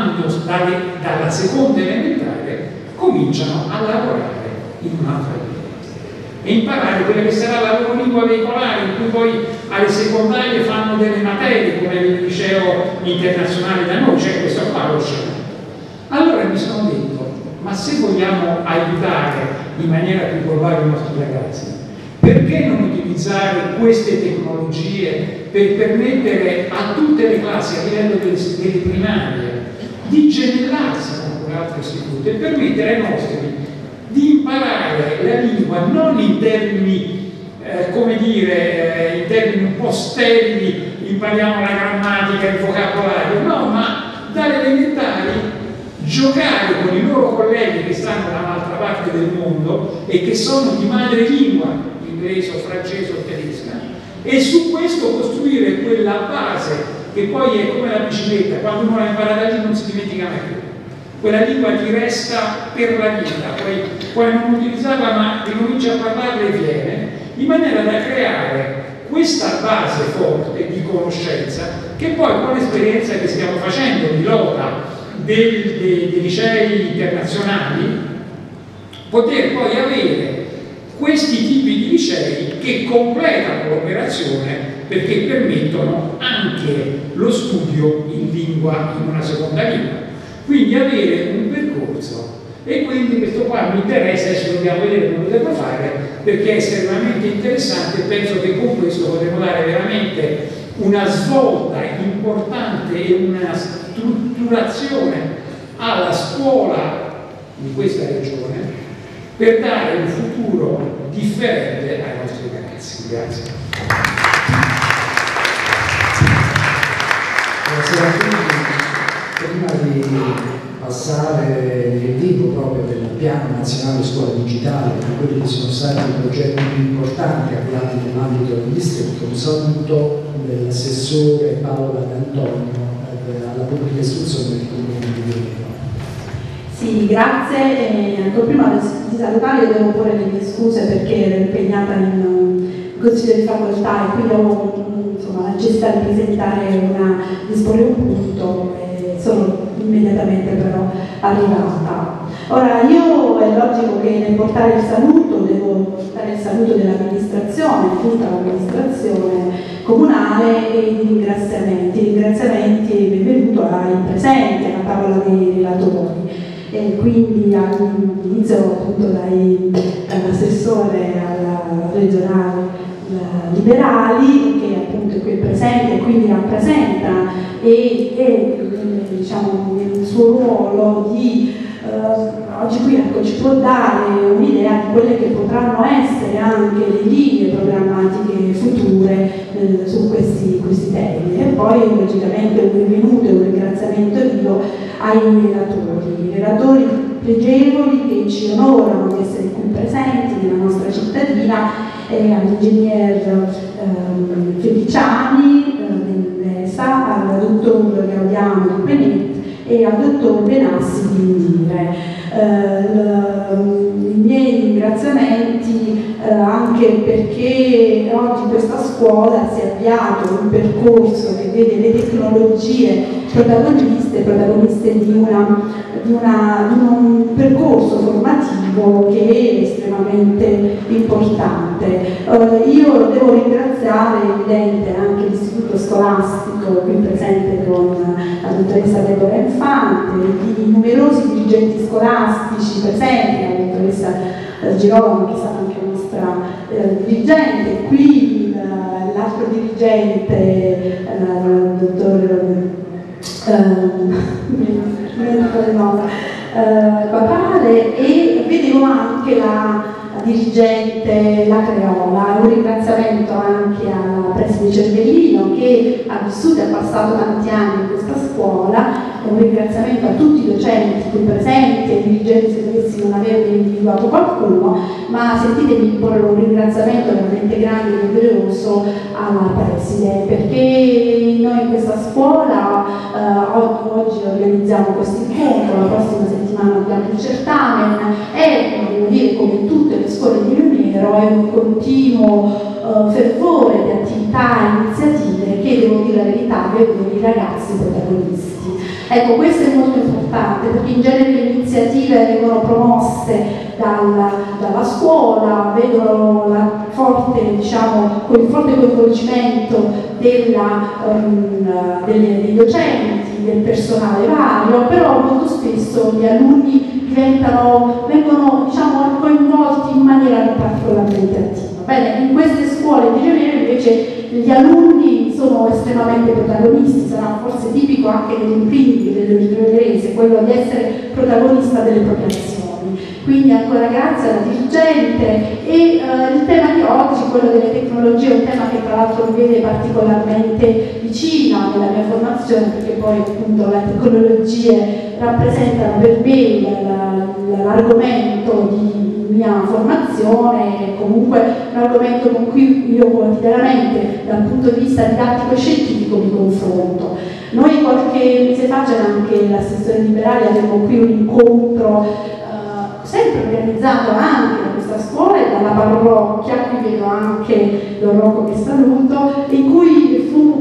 dalla seconda elementare cominciano a lavorare in un'altra lingua e imparare quella che sarà la loro lingua veicolare, in cui poi alle secondarie fanno delle materie come il liceo internazionale da noi, c'è questo qua lo scelto. Allora mi sono detto, ma se vogliamo aiutare in maniera più globale i nostri ragazzi, perché non utilizzare queste tecnologie per permettere a tutte le classi a livello delle primarie di gemmellarsi con quell'altro istituto e permettere ai nostri di imparare la lingua non in termini, come dire, in termini un po' sterili, impariamo la grammatica, il vocabolario, no, ma dalle elementari giocare con i loro colleghi che stanno da un'altra parte del mondo e che sono di madrelingua, inglese o francese o tedesca, e su questo costruire quella base che poi è come la bicicletta: quando uno la impara da lì non si dimentica mai più, quella lingua ti resta per la vita, poi non utilizzarla ma ricomincia a parlarla e viene, in maniera da creare questa base forte di conoscenza che poi con l'esperienza che stiamo facendo di lotta dei licei internazionali, poter poi avere questi tipi di licei che completano l'operazione, perché permettono anche lo studio in lingua, in una seconda lingua. Quindi avere un percorso e quindi questo qua mi interessa, adesso dobbiamo vedere come poterlo fare, perché è estremamente interessante e penso che con questo potremo dare veramente una svolta importante e una strutturazione alla scuola di questa regione per dare un futuro differente ai nostri ragazzi. Grazie. Buonasera a tutti. Prima di passare l'invito proprio del Piano Nazionale Scuola Digitale, per quelli che sono stati i progetti più importanti avviati nell'ambito del distretto, un saluto dell'assessore Paola D'Antonio alla pubblica istruzione del Comune di Violino. Sì, grazie. Ancora prima di salutare devo porre le mie scuse perché ero impegnata in consiglio di facoltà e quindi ho la necessità di esporre un punto e sono immediatamente però arrivata. Ora io è logico che nel portare il saluto devo portare il saluto dell'amministrazione, tutta l'amministrazione comunale e i ringraziamenti e benvenuto ai presenti alla tavola dei relatori. E quindi all'inizio appunto dall'assessore alla regionale liberali che appunto è qui presente e quindi rappresenta e diciamo nel suo ruolo di oggi qui ecco, ci può dare un'idea di quelle che potranno essere anche le linee programmatiche future su questi temi. E poi logicamente un benvenuto e un ringraziamento vivo ai relatori pregevoli che ci onorano di essere qui presenti nella nostra cittadina, all'ingegner Feliciani dell'ESA, al dottor Gaudiano di Penet e al dottor Benassi di Indire. I miei ringraziamenti anche perché oggi questa scuola si è avviato un percorso che vede le tecnologie protagoniste di un percorso formativo che è estremamente importante. Io devo ringraziare, è evidente, anche l'istituto scolastico qui presente con la dottoressa Deborah Infante, i numerosi dirigenti scolastici presenti, la dottoressa Girolamo che è stata anche nostra dirigente, qui l'altro dirigente, il dottor Papale, e vedevo anche la dirigente La Creola. Un ringraziamento anche alla preside Cervellino che ha vissuto e ha passato tanti anni in questa scuola, un ringraziamento a tutti i docenti qui presenti e ai dirigenti se dovessi non averne individuato qualcuno, ma sentitemi porre un ringraziamento veramente grande e doveroso alla preside, perché noi in questa scuola oggi organizziamo questo incontro, la prossima settimana abbiamo il certamen e devo dire come in tutte le scuole di Rio è un continuo fervore di attività e iniziative che, devo dire la verità, vedono i ragazzi protagonisti. Ecco, questo è molto importante perché in genere le iniziative vengono promosse dalla scuola, vedono con il forte coinvolgimento dei docenti, del personale vario, però molto spesso gli alunni vengono coinvolti in maniera non particolarmente attiva. Bene, in queste scuole di Rio invece gli alunni sono estremamente protagonisti, sarà forse tipico anche dell'imprenditore dell'Unione, quello di essere protagonista delle proprie azioni. Quindi ancora grazie alla dirigente e il tema di oggi, quello delle tecnologie, è un tema che tra l'altro mi vede particolarmente vicina nella mia formazione, perché poi appunto le tecnologie rappresentano per me l'argomento di mia formazione e comunque un argomento con cui io quotidianamente dal punto di vista didattico e scientifico mi confronto. Noi qualche mese fa c'era anche l'assessore liberale, avevamo qui un incontro sempre organizzato anche da questa scuola e dalla parrocchia, qui vedo anche Don Rocco che saluto, in cui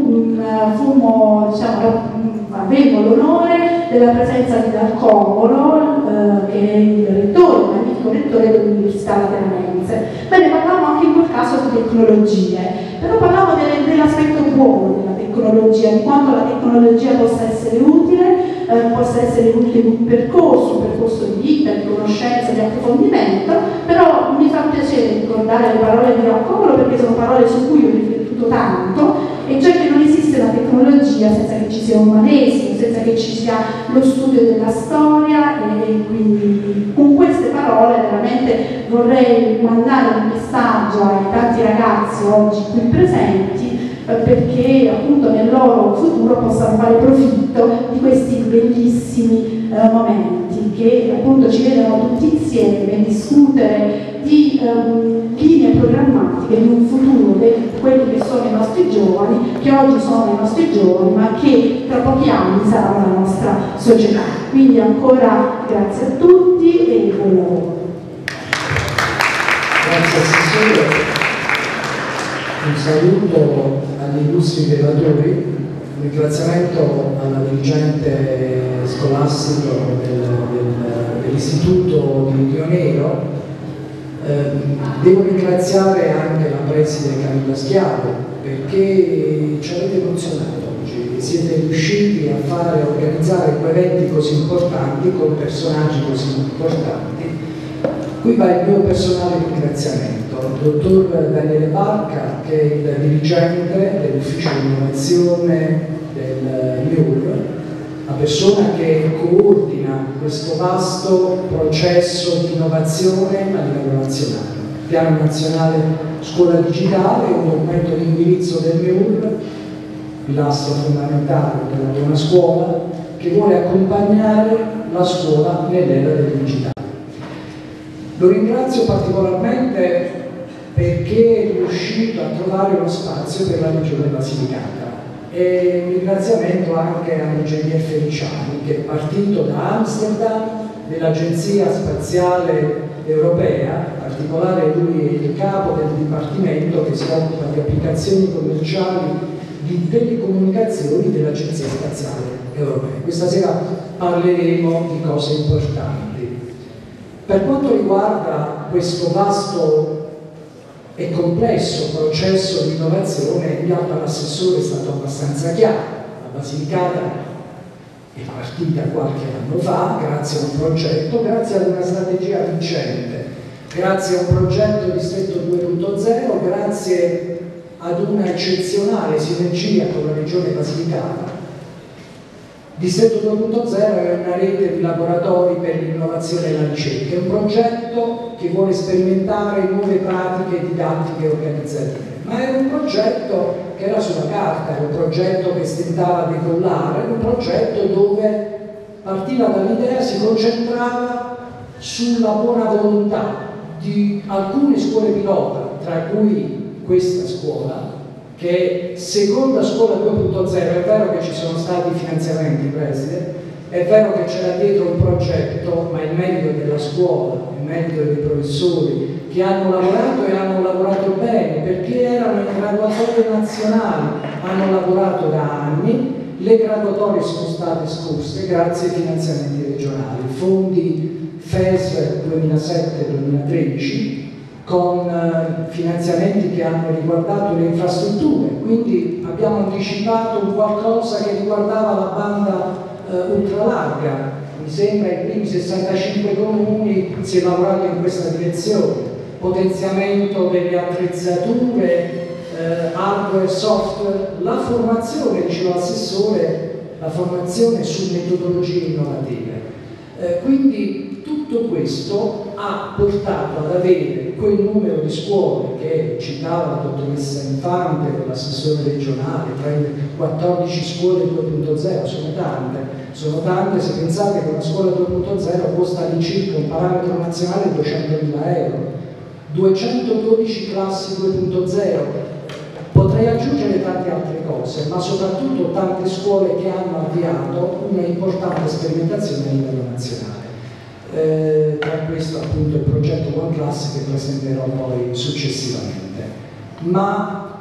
avevo l'onore della presenza di Dal Comolo, che è il rettore, un amico rettore dell'Università Lateranense. Bene, parlavamo anche in quel caso di tecnologie, però parlavamo dell'aspetto buono della tecnologia, di quanto la tecnologia possa essere utile possa essere l'ultimo un percorso di vita, di conoscenza, di approfondimento, però mi fa piacere ricordare le parole di Roccolo perché sono parole su cui ho riflettuto tanto, e cioè che non esiste una tecnologia senza che ci sia un umanesimo, senza che ci sia lo studio della storia, e quindi con queste parole veramente vorrei mandare un messaggio ai tanti ragazzi oggi qui presenti, perché appunto nel loro futuro possano fare profitto di questi bellissimi momenti che appunto ci vedono tutti insieme discutere di linee programmatiche di un futuro di quelli che sono i nostri giovani, che oggi sono i nostri giovani, ma che tra pochi anni saranno la nostra società. Quindi ancora grazie a tutti e buon lavoro. Grazie Assessore. Un saluto agli illustri relatori, un ringraziamento alla dirigente scolastico dell'istituto di Rionero. Devo ringraziare anche la preside Camilla Schiavo perché ci avete emozionato oggi, siete riusciti a organizzare due eventi così importanti con personaggi così importanti. Qui va il mio personale ringraziamento al dottor Daniele Barca, che è il dirigente dell'ufficio di innovazione del MIUR, la persona che coordina questo vasto processo di innovazione a livello nazionale. Il Piano Nazionale Scuola Digitale è un documento di indirizzo del MIUR, pilastro fondamentale della buona scuola, che vuole accompagnare la scuola nell'era del digitale. Lo ringrazio particolarmente perché è riuscito a trovare uno spazio per la regione Basilicata. E un ringraziamento anche all'ingegner Feliciani, che è partito da Amsterdam, dell'Agenzia Spaziale Europea, in particolare lui è il capo del dipartimento che si occupa di applicazioni commerciali di telecomunicazioni dell'Agenzia Spaziale Europea. Questa sera parleremo di cose importanti. Per quanto riguarda questo vasto e complesso processo di innovazione, in realtà l'assessore è stato abbastanza chiaro. La Basilicata è partita qualche anno fa grazie a un progetto, grazie ad una strategia vincente, grazie a un progetto Distretto 2.0, grazie ad una eccezionale sinergia con la regione Basilicata. Distretto 2.0 è una rete di laboratori per l'innovazione e la ricerca, è un progetto che vuole sperimentare nuove pratiche didattiche e organizzative, ma è un progetto che era sulla carta, è un progetto che stentava a decollare, è un progetto dove partiva dall'idea, si concentrava sulla buona volontà di alcune scuole pilota, tra cui questa scuola, che è seconda scuola 2.0, è vero che ci sono stati finanziamenti, preside, è vero che c'era dietro un progetto, ma il merito della scuola, il merito dei professori che hanno lavorato e hanno lavorato bene, perché erano in graduatorie nazionali, hanno lavorato da anni, le graduatorie sono state scorse grazie ai finanziamenti regionali, fondi FES 2007-2013, con finanziamenti che hanno riguardato le infrastrutture, quindi abbiamo anticipato un qualcosa che riguardava la banda ultralarga. Mi sembra i primi 65 comuni si è lavorato in questa direzione, potenziamento delle attrezzature, hardware e software, la formazione, diceva l'assessore, la formazione su metodologie innovative. Quindi tutto questo ha portato ad avere quel numero di scuole che citava la dottoressa Infante, l'assessore regionale, 14 scuole 2.0, sono tante se pensate che una scuola 2.0 costa all'incirca un parametro nazionale 200.000 euro, 212 classi 2.0, potrei aggiungere tante altre cose, ma soprattutto tante scuole che hanno avviato una importante sperimentazione a livello nazionale. Tra questo appunto il progetto One Class che presenterò poi successivamente. Ma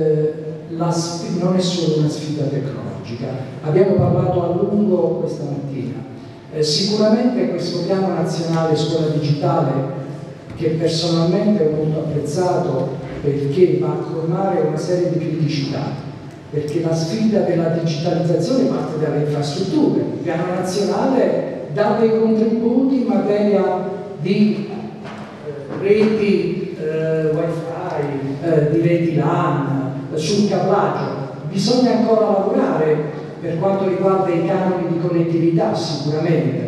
non è solo una sfida tecnologica, abbiamo parlato a lungo questa mattina. Sicuramente questo piano nazionale scuola digitale, che personalmente ho molto apprezzato perché va a colmare una serie di criticità, perché la sfida della digitalizzazione parte dalle infrastrutture. Il piano nazionale dà dei contributi in materia di reti wifi, di reti LAN, sul cablaggio. Bisogna ancora lavorare per quanto riguarda i canoni di connettività, sicuramente.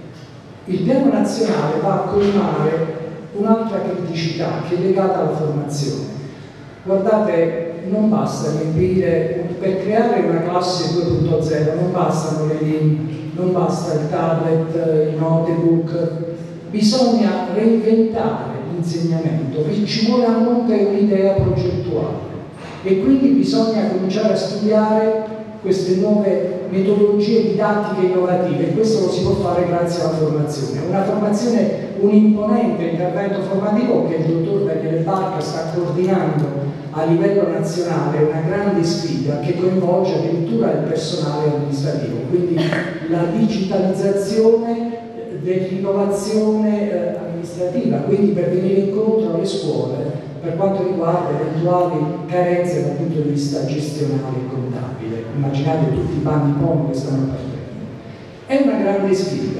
Il piano nazionale va a colmare un'altra criticità che è legata alla formazione. Guardate, non basta riempire, per creare una classe 2.0 non bastano le linee, non basta il tablet, i notebook, bisogna reinventare l'insegnamento, ci vuole a monte un'idea progettuale e quindi bisogna cominciare a studiare queste nuove metodologie didattiche innovative, e questo lo si può fare grazie alla formazione. Una formazione, un imponente intervento formativo che il dottor Daniele Barca sta coordinando a livello nazionale, una grande sfida che coinvolge addirittura il personale amministrativo, quindi la digitalizzazione dell'innovazione amministrativa, quindi per venire incontro alle scuole per quanto riguarda eventuali carenze dal punto di vista gestionale e contabile. Immaginate tutti i bandi PON che stanno partendo. È una grande sfida,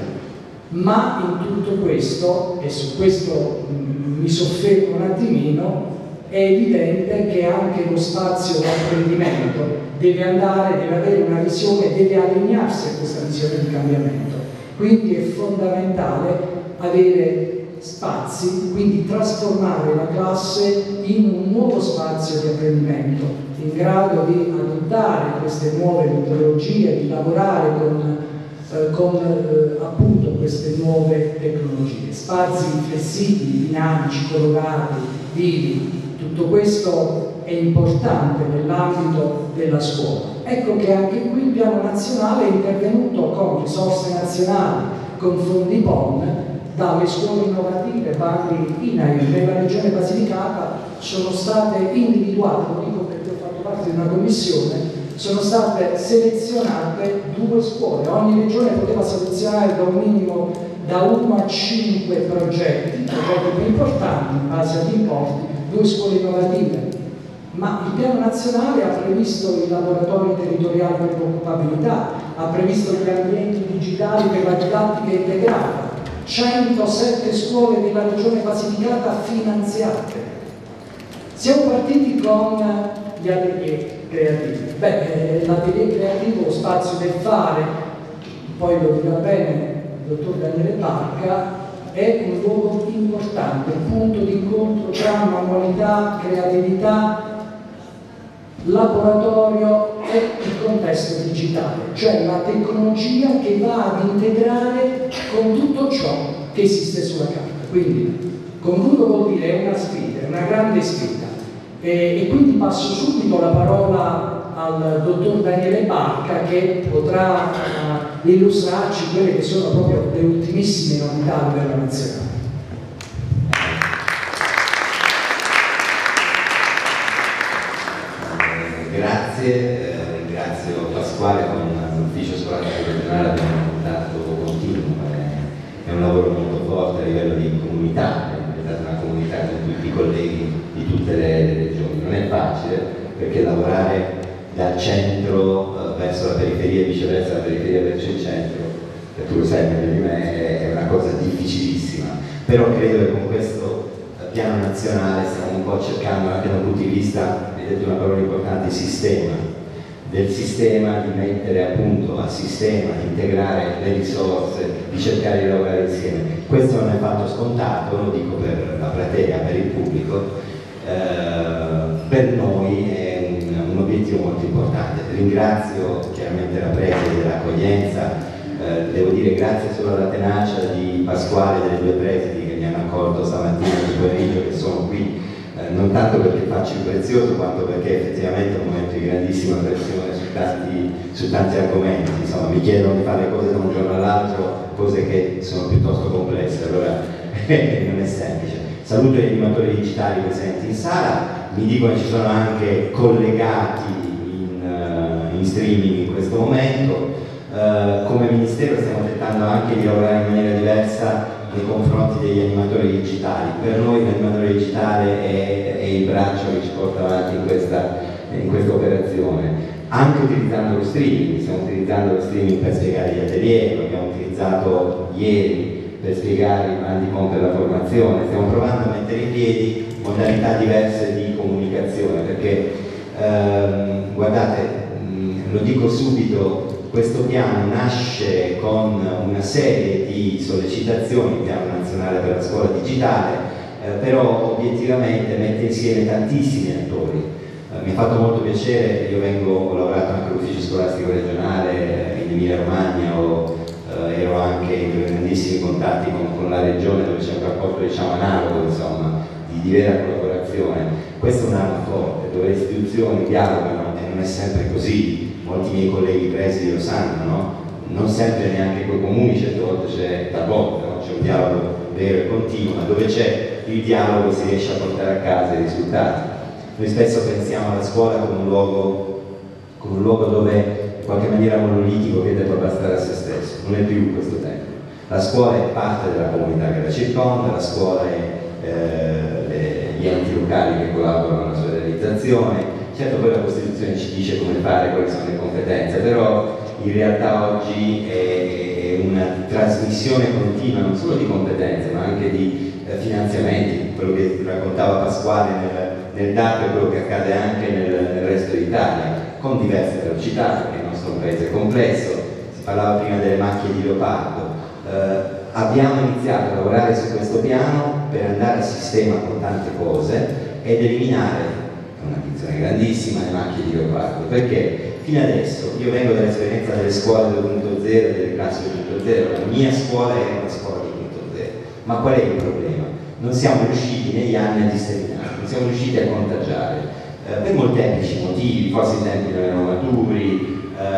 ma in tutto questo, e su questo mi soffermo un attimino, è evidente che anche lo spazio di apprendimento deve avere una visione, deve allinearsi a questa visione di cambiamento. Quindi è fondamentale avere spazi, quindi trasformare la classe in un nuovo spazio di apprendimento, in grado di adottare queste nuove metodologie, di lavorare con appunto queste nuove tecnologie. Spazi flessibili, dinamici, colorati, vivi. Tutto questo è importante nell'ambito della scuola. Ecco che anche qui il piano nazionale è intervenuto con risorse nazionali, con fondi PON, dalle scuole innovative, bandi INAIL nella regione Basilicata sono state individuate, lo dico perché ho fatto parte di una commissione, sono state selezionate 2 scuole, ogni regione poteva selezionare da un minimo da 1 a 5 progetti più importanti in base agli importi, 2 scuole innovative. Ma il piano nazionale ha previsto i laboratori territoriali per l'occupabilità, ha previsto gli ambienti digitali per la didattica integrata, 107 scuole della regione Basilicata finanziate. Siamo partiti con gli atelier creativi. L'atelier creativo, spazio del fare, poi lo dirà bene il dottor Daniele Barca, è un luogo importante, un punto di incontro tra manualità, creatività, laboratorio e il contesto digitale, cioè la tecnologia che va ad integrare con tutto ciò che esiste sulla carta. Quindi concludo vuol dire è una sfida, è una grande sfida, e quindi passo subito la parola al dottor Daniele Barca che potrà illustrarci quelle che sono proprio le ultimissime novità a livello nazionale. Grazie, ringrazio Pasquale con l'ufficio scolastico regionale, abbiamo un contatto continuo, è un lavoro molto forte a livello di comunità, è stata una comunità con tutti i colleghi di tutte le regioni. Non è facile perché lavorare dal centro verso la periferia e viceversa, la periferia verso il centro, e tu lo sai meglio di me, è una cosa difficilissima, però credo che con questo piano nazionale stiamo un po' cercando anche da un punto di vista, hai detto una parola importante, del sistema, di mettere appunto a sistema, di integrare le risorse, di cercare di lavorare insieme. Questo non è fatto scontato, lo dico per la platea, per il pubblico, per noi è un obiettivo molto importante. Ringrazio chiaramente la preside dell'accoglienza, devo dire grazie solo alla tenacia di Pasquale e delle 2 presidi che mi hanno accolto stamattina di pomeriggio, che sono qui non tanto perché faccio il prezioso quanto perché effettivamente è un momento di grandissima pressione su tanti argomenti, insomma mi chiedono di fare le cose da un giorno all'altro, cose che sono piuttosto complesse, allora non è semplice. Saluto gli animatori digitali presenti in sala, mi dicono che ci sono anche collegati in streaming in questo momento. Come Ministero stiamo tentando anche di lavorare in maniera diversa nei confronti degli animatori digitali. Per noi l'animatore digitale è il braccio che ci porta avanti in in questa operazione, anche utilizzando lo streaming. Stiamo utilizzando lo streaming per spiegare gli atelier, lo abbiamo utilizzato ieri per spiegare i bandi conto della formazione, stiamo provando a mettere in piedi modalità diverse di comunicazione, perché guardate, lo dico subito, questo piano nasce con una serie di sollecitazioni, il piano nazionale per la scuola digitale, però obiettivamente mette insieme tantissimi attori. Mi ha fatto molto piacere, ho lavorato anche all'ufficio scolastico regionale in Emilia Romagna, ero anche in grandissimi contatti con la regione, dove c'è un rapporto, diciamo, analogo, insomma, di vera collaborazione. Questo è un'arma forte, dove le istituzioni dialogano, e non è sempre così. Molti miei colleghi presidi lo sanno, no? Non sempre neanche con i comuni, certe volte c'è no? C'è un dialogo vero e continuo, ma dove c'è il dialogo si riesce a portare a casa i risultati. Noi spesso pensiamo alla scuola come un luogo dove in qualche maniera monolitico che debba bastare a se stesso. Non è più questo tempo. La scuola è parte della comunità che la circonda, la scuola è gli enti locali che collaborano alla sua realizzazione. Certo, poi la Costituzione ci dice come fare, quali sono le competenze, però in realtà oggi è una trasmissione continua non solo di competenze ma anche di finanziamenti. Quello che raccontava Pasquale nel dato è quello che accade anche nel resto d'Italia, con diverse velocità, perché il nostro paese è complesso. Si parlava prima delle macchie di leopardo. Abbiamo iniziato a lavorare su questo piano per andare a sistema con tante cose ed eliminare, una dizione grandissima, le macchie di leopardo, perché fino adesso io vengo dall'esperienza delle scuole 2.0, delle classi 2.0, la mia scuola era una scuola 2.0, ma qual è il problema? Non siamo riusciti negli anni a disseminare, non siamo riusciti a contagiare, per molteplici motivi, forse i tempi non erano maturi.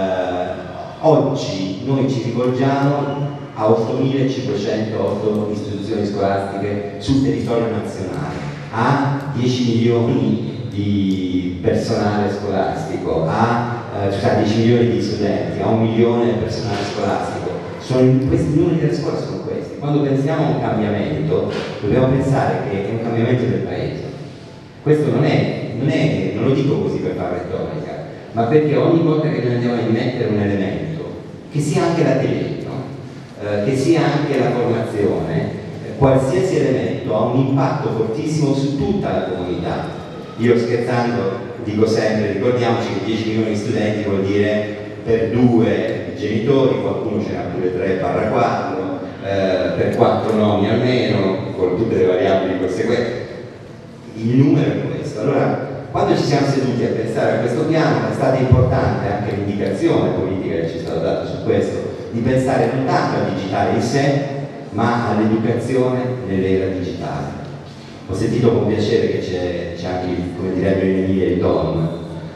Oggi noi ci rivolgiamo a 8.508 istituzioni scolastiche sul territorio nazionale, a 10 milioni di personale scolastico, a 10 milioni di studenti, a 1 milione di personale scolastico. Questi numeri delle scuole sono questi. Quando pensiamo a un cambiamento, dobbiamo pensare che è un cambiamento del paese. Questo non lo dico così per fare retorica, ma perché ogni volta che noi andiamo a immettere un elemento, che sia anche la tele, che sia anche la formazione, qualsiasi elemento ha un impatto fortissimo su tutta la comunità. Io scherzando dico sempre, ricordiamoci che 10 milioni di studenti vuol dire per 2 genitori, qualcuno ce n'ha pure 3/4, per 4 nomi almeno, con tutte le variabili conseguenti. Il numero è questo. Allora, quando ci siamo seduti a pensare a questo piano, è stata importante anche l'indicazione politica che ci è stata data su questo, di pensare non tanto al digitale in sé, ma all'educazione nell'era digitale. Ho sentito con piacere che c'è anche, come direbbe in Emilia, il DOM.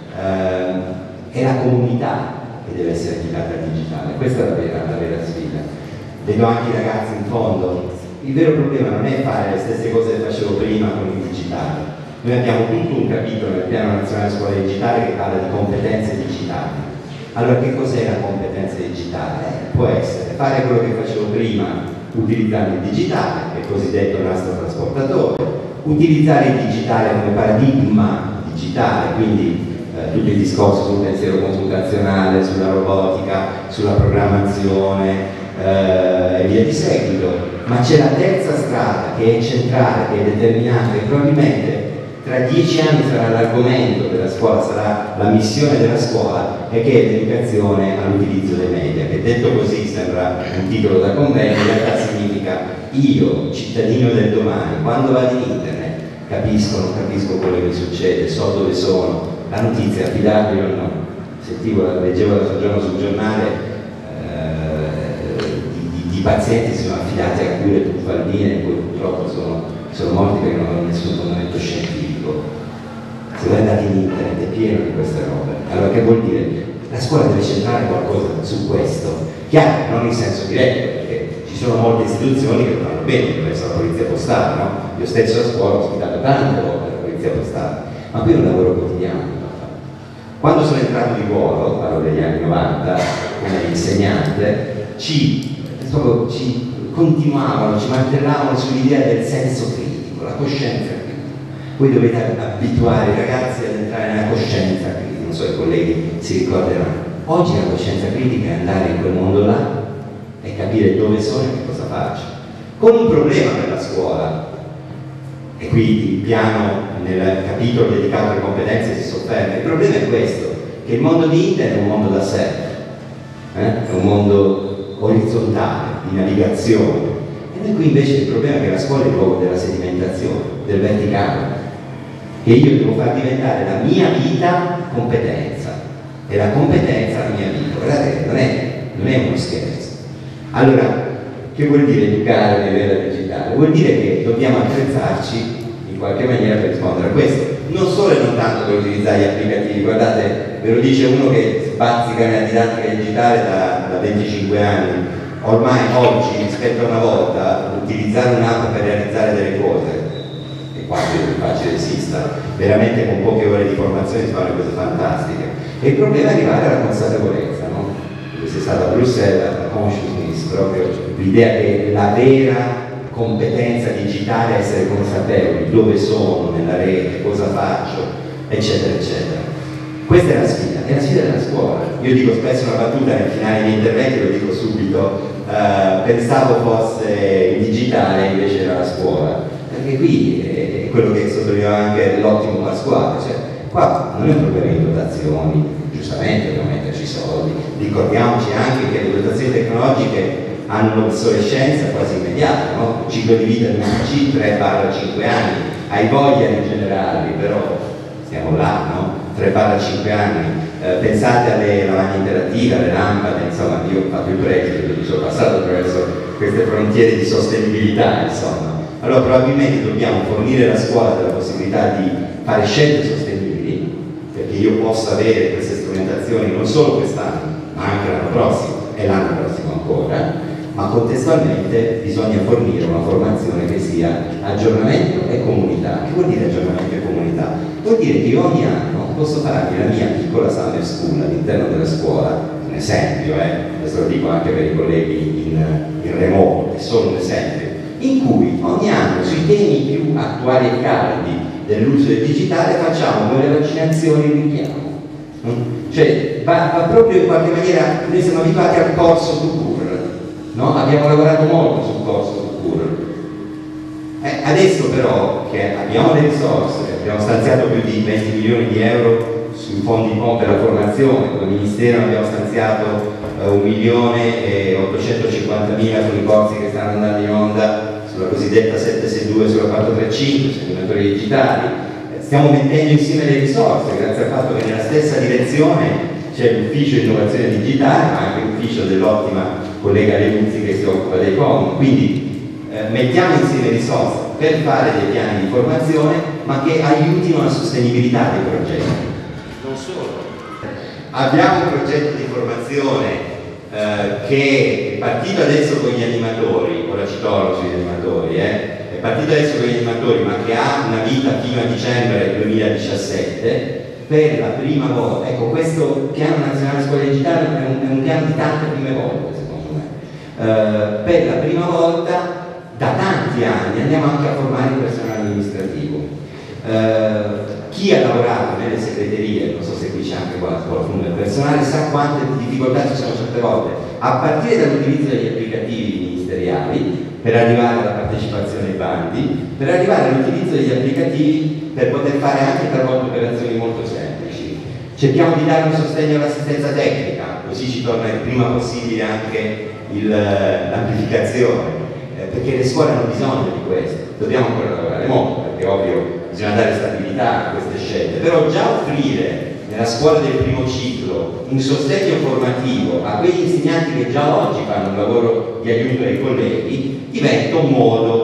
È la comunità che deve essere affidata al digitale, questa è la vera sfida. Vedo anche i ragazzi in fondo. Il vero problema non è fare le stesse cose che facevo prima con il digitale. Noi abbiamo tutto un capitolo nel Piano Nazionale Scuola Digitale che parla di competenze digitali. Allora, che cos'è la competenza digitale? Può essere fare quello che facevo prima utilizzando il digitale, il cosiddetto nastro trasportatore, utilizzare il digitale come paradigma digitale, quindi tutto il discorso sul pensiero computazionale, sulla robotica, sulla programmazione e via di seguito. Ma c'è la terza strada che è centrale, che è determinante, che probabilmente tra 10 anni sarà l'argomento della scuola, sarà la missione della scuola, e che è l'educazione all'utilizzo dei media, che detto così sembra un titolo da convegno, in realtà significa io, cittadino del domani, quando vado in internet, capisco, non capisco quello che mi succede, so dove sono, la notizia è affidabile o no. Leggevo l'altro giorno sul giornale di pazienti che sono affidati a cure truffaldine e poi purtroppo sono morti perché non hanno nessun fondamento scientifico. Se voi andate in internet è pieno di queste robe. Allora che vuol dire? La scuola deve centrare qualcosa su questo. Chiaro, non in senso diretto, perché ci sono molte istituzioni che lo fanno bene, penso alla polizia postale, no? Io stesso a scuola ho ospitato tante volte la polizia postale, ma qui è un lavoro quotidiano. Quando sono entrato di ruolo, parlo degli anni 90, come insegnante, ci continuavano, ci martellavano sull'idea del senso critico, la coscienza critica. Voi dovete abituare i ragazzi ad entrare nella coscienza critica, non so, i colleghi si ricorderanno. Oggi la coscienza critica è andare in quel mondo là e capire dove sono e che cosa faccio. Con un problema per la scuola, e qui il piano nel capitolo dedicato alle competenze si sofferma, il problema è questo, che il mondo di internet è un mondo da sé, è un mondo orizzontale, di navigazione, e noi qui invece il problema è che la scuola è il luogo della sedimentazione, del verticale, che io devo far diventare la mia vita competenza e la competenza la mia vita. Guardate, non è uno scherzo. Allora, che vuol dire educare nell'era digitale? Vuol dire che dobbiamo attrezzarci in qualche maniera per rispondere a questo, non solo e non tanto per utilizzare gli applicativi. Guardate, ve lo dice uno che bazzica nella didattica digitale da 25 anni. Ormai oggi, rispetto a una volta, utilizzare un'app per realizzare delle cose è quasi più facile esista, veramente con poche ore di formazione si fanno cose fantastiche. E il problema è arrivare alla consapevolezza, no? Se è stata a Bruxelles, la consciousness, proprio l'idea che la vera competenza digitale è essere consapevoli dove sono nella rete, cosa faccio, eccetera, eccetera. Questa è la sfida della scuola. Io dico spesso una battuta nel finale degli interventi, lo dico subito, pensavo fosse il digitale, invece era la scuola, perché qui è quello che sottolineava anche l'ottimo Pasquale, cioè qua non è un problema di dotazioni, giustamente dobbiamo metterci soldi, ricordiamoci anche che le dotazioni tecnologiche hanno un'obsolescenza quasi immediata, no? Un ciclo di vita di un PC 3-5 anni, hai voglia di generarli, però siamo là, no? 3-5 anni. Pensate alle lavagne interattive, alle lampade, insomma, io ho fatto il preside, quindi sono passato attraverso queste frontiere di sostenibilità, insomma. Allora probabilmente dobbiamo fornire la scuola della possibilità di fare scelte sostenibili, perché io possa avere queste strumentazioni non solo quest'anno, ma anche l'anno prossimo e l'anno prossimo ancora, ma contestualmente bisogna fornire una formazione che sia aggiornamento e comunità. Che vuol dire aggiornamento e comunità? Vuol dire che io ogni anno posso farmi la mia piccola summer school all'interno della scuola, un esempio, adesso lo dico anche per i colleghi in remoto, è solo un esempio, in cui ogni anno sui temi più attuali e caldi dell'uso del digitale facciamo come le vaccinazioni il richiamo. Cioè va proprio in qualche maniera, noi siamo abituati al corso to cure, no? Abbiamo lavorato molto sul corso to cure. Adesso però che abbiamo le risorse, abbiamo stanziato più di 20 milioni di euro sui fondi POM per la formazione, come Ministero abbiamo stanziato 1.850.000 sui corsi che stanno andando in onda, sulla cosiddetta 762, sulla 435, sui seminatori digitali. Stiamo mettendo insieme le risorse grazie al fatto che nella stessa direzione c'è l'ufficio innovazione digitale, ma anche l'ufficio dell'ottima collega Leuzzi che si occupa dei POM. Quindi mettiamo insieme risorse per fare dei piani di formazione, ma che aiutino la sostenibilità dei progetti. Non solo. Abbiamo un progetto di formazione che è partito adesso con gli animatori, ora ci torno sugli animatori, è partito adesso con gli animatori, ma che ha una vita fino a dicembre 2017, per la prima volta. Ecco, questo piano nazionale scuola digitale è un piano di tante prime volte, secondo me. Per la prima volta da tanti anni andiamo anche a formare il personale amministrativo. Chi ha lavorato nelle segreterie, non so se qui c'è anche qualcuno del personale, sa quante difficoltà ci sono certe volte, a partire dall'utilizzo degli applicativi ministeriali per arrivare alla partecipazione ai bandi, per arrivare all'utilizzo degli applicativi per poter fare anche talvolta operazioni molto semplici. Cerchiamo di dare un sostegno all'assistenza tecnica, così ci torna il prima possibile anche l'amplificazione, perché le scuole hanno bisogno di questo. Dobbiamo ancora lavorare molto, perché ovvio bisogna dare stabilità a queste scelte, però già offrire nella scuola del primo ciclo un sostegno formativo a quegli insegnanti che già oggi fanno un lavoro di aiuto ai colleghi diventa un modo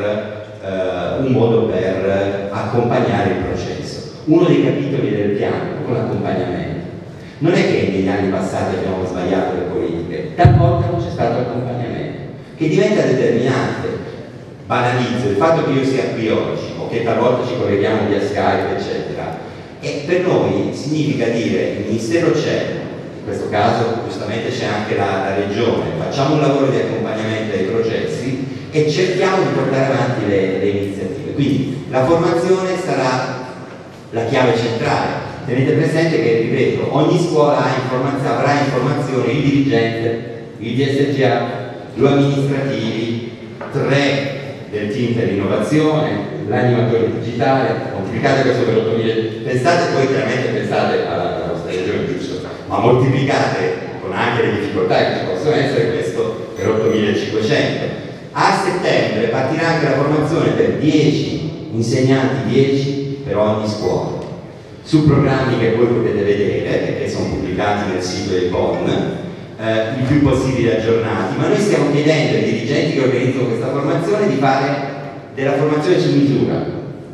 per accompagnare il processo. Uno dei capitoli del piano con l'accompagnamento. Non è che negli anni passati abbiamo sbagliato le politiche, talvolta non c'è stato accompagnamento, che diventa determinante. Banalizzo il fatto che io sia qui oggi o che talvolta ci colleghiamo via Skype eccetera, e per noi significa dire il Ministero c'è, in questo caso giustamente c'è anche la Regione, facciamo un lavoro di accompagnamento ai processi e cerchiamo di portare avanti le iniziative. Quindi la formazione sarà la chiave centrale. Tenete presente che, ripeto, ogni scuola avrà informazioni, il dirigente, il DSGA, 2 amministrativi, 3 del team per l'innovazione, l'animatore digitale, moltiplicate questo per 8.000, pensate poi chiaramente alla vostra regione, giusto, ma moltiplicate con anche le difficoltà che ci possono essere questo per 8.500. A settembre partirà anche la formazione per 10 insegnanti, 10 per ogni scuola, su programmi che voi potete vedere, perché sono pubblicati nel sito del PON, il più possibile aggiornati, ma noi stiamo chiedendo ai dirigenti che organizzano questa formazione di fare della formazione su misura,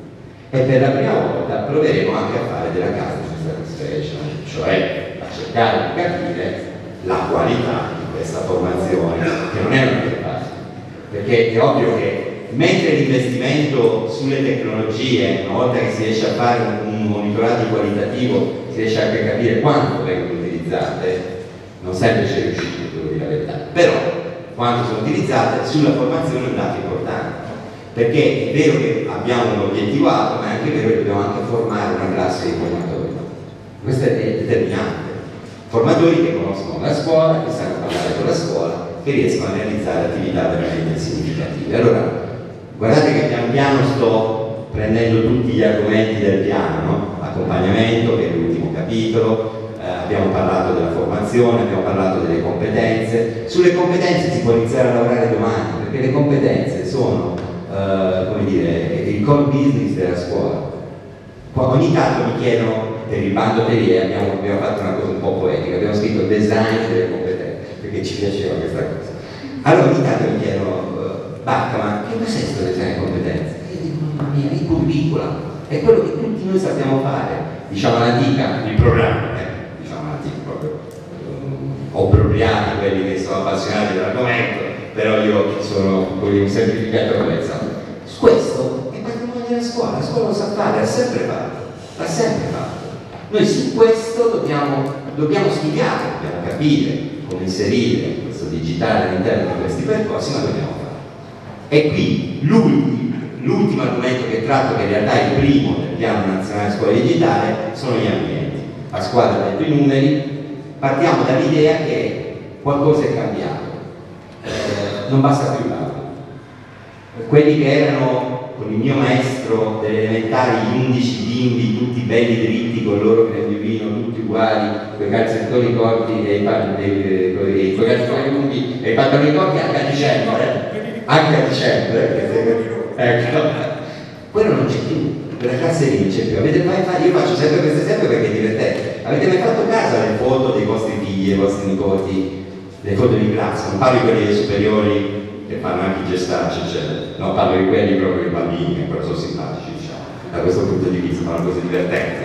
e per la prima volta proveremo anche a fare della customer satisfaction, cioè a cercare di capire la qualità di questa formazione, che non è una cosa facile, perché è ovvio che mentre l'investimento sulle tecnologie, una volta che si riesce a fare un monitoraggio qualitativo, si riesce anche a capire quanto vengono utilizzate, non sempre c'è riuscito, devo dire la verità, però quanto sono utilizzate sulla formazione è un dato importante, perché è vero che abbiamo un obiettivo alto, ma è anche vero che dobbiamo anche formare una classe di formatori. Questo è determinante. Formatori che conoscono la scuola, che sanno parlare con la scuola, che riescono a realizzare attività veramente significative. Allora, guardate che pian piano sto prendendo tutti gli argomenti del piano, no? Accompagnamento, che è l'ultimo capitolo, abbiamo parlato della formazione, abbiamo parlato delle competenze. Sulle competenze si può iniziare a lavorare domani, perché le competenze sono, come dire, il core business della scuola. Ogni tanto mi chiedono, per il bando Telier abbiamo fatto una cosa un po' poetica, abbiamo scritto design delle competenze, perché ci piaceva questa cosa. Allora ogni tanto mi chiedono, Bacca, ma che cos'è questo design delle competenze? E io dico, mamma mia, il curriculum, è quello che tutti noi sappiamo fare, diciamo l'antica, il programma, diciamo l'antica proprio, obbruriati quelli che sono appassionati dell'argomento, però io sono un semplificato come esatto. Questo è patrimonio della scuola, la scuola lo sa fare, l'ha sempre fatto. Noi su questo dobbiamo studiare, dobbiamo capire come inserire questo digitale all'interno di questi percorsi, ma dobbiamo fare. E qui l'ultimo argomento che tratto, che in realtà è il primo del piano nazionale scuola digitale, sono gli ambienti. A squadra ha detto i numeri, partiamo dall'idea che qualcosa è cambiato, non basta più l'aula. Quelli che erano con il mio maestro delle elementari, gli 11 bimbi, tutti belli dritti, con il loro cremolino, tutti uguali, con i calzettoni corti e i calzettoni lunghi e i pantaloni corti anche a dicembre, ecco, quello non c'è più, quella classe lì non c'è più. Avete mai fatto, io faccio sempre questo esempio perché è divertente, avete mai fatto caso alle foto dei vostri figli, dei vostri nipoti, le foto di classe? Non parlo di quelli superiori che fanno anche i gestacci, eccetera. No, parlo di quelli proprio i bambini, che però sono simpatici, diciamo. Da questo punto di vista fanno cose divertenti.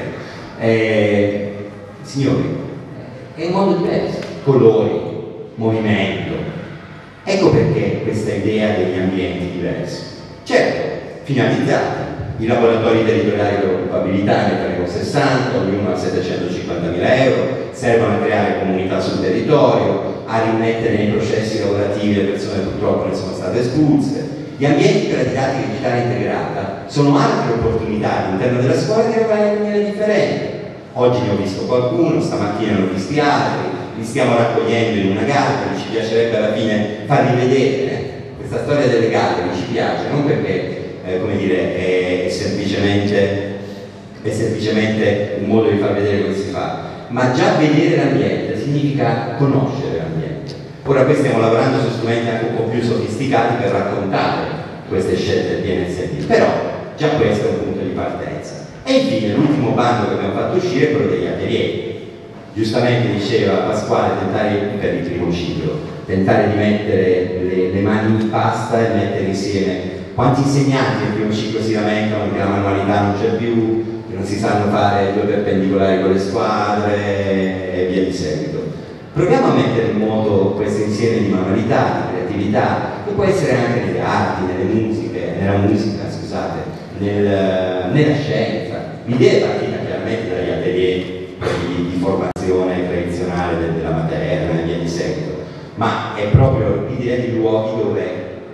Signori, è un modo diverso, colori, movimento. Ecco perché questa idea degli ambienti diversi. Certo, finalizzati. I laboratori territoriali dell'occupabilità ne faremo 60, ognuno a 750.000 euro, servono a creare comunità sul territorio, a rimettere nei processi lavorativi le persone che purtroppo ne sono state espulse. Gli ambienti per la didattica digitale integrata sono altre opportunità all'interno della scuola che lavorano in maniera differente. Oggi ne ho visto qualcuno, stamattina ne ho visti altri, li stiamo raccogliendo in una gallery, ci piacerebbe alla fine farli vedere. Questa storia delle gallery ci piace, non perché come dire, è semplicemente un modo di far vedere come si fa, ma già vedere l'ambiente significa conoscere l'ambiente. Ora qui stiamo lavorando su strumenti anche un po' più sofisticati per raccontare queste scelte del PNSD, però già questo è un punto di partenza. E infine l'ultimo bando che abbiamo fatto uscire è quello degli atelier. Giustamente diceva Pasquale, per il primo ciclo, tentare di mettere le mani in pasta e mettere insieme. Quanti insegnanti nel primo ciclo si lamentano che la manualità non c'è più, che non si sanno fare 2 perpendicolari con le squadre e via di seguito. Proviamo a mettere in moto questo insieme di manualità, di creatività, che può essere anche nelle arti, nella musica, scusate, nella scienza. L'idea è partita chiaramente dagli atelier di formazione tradizionale della materna e via di seguito, ma è proprio l'idea di luoghi dove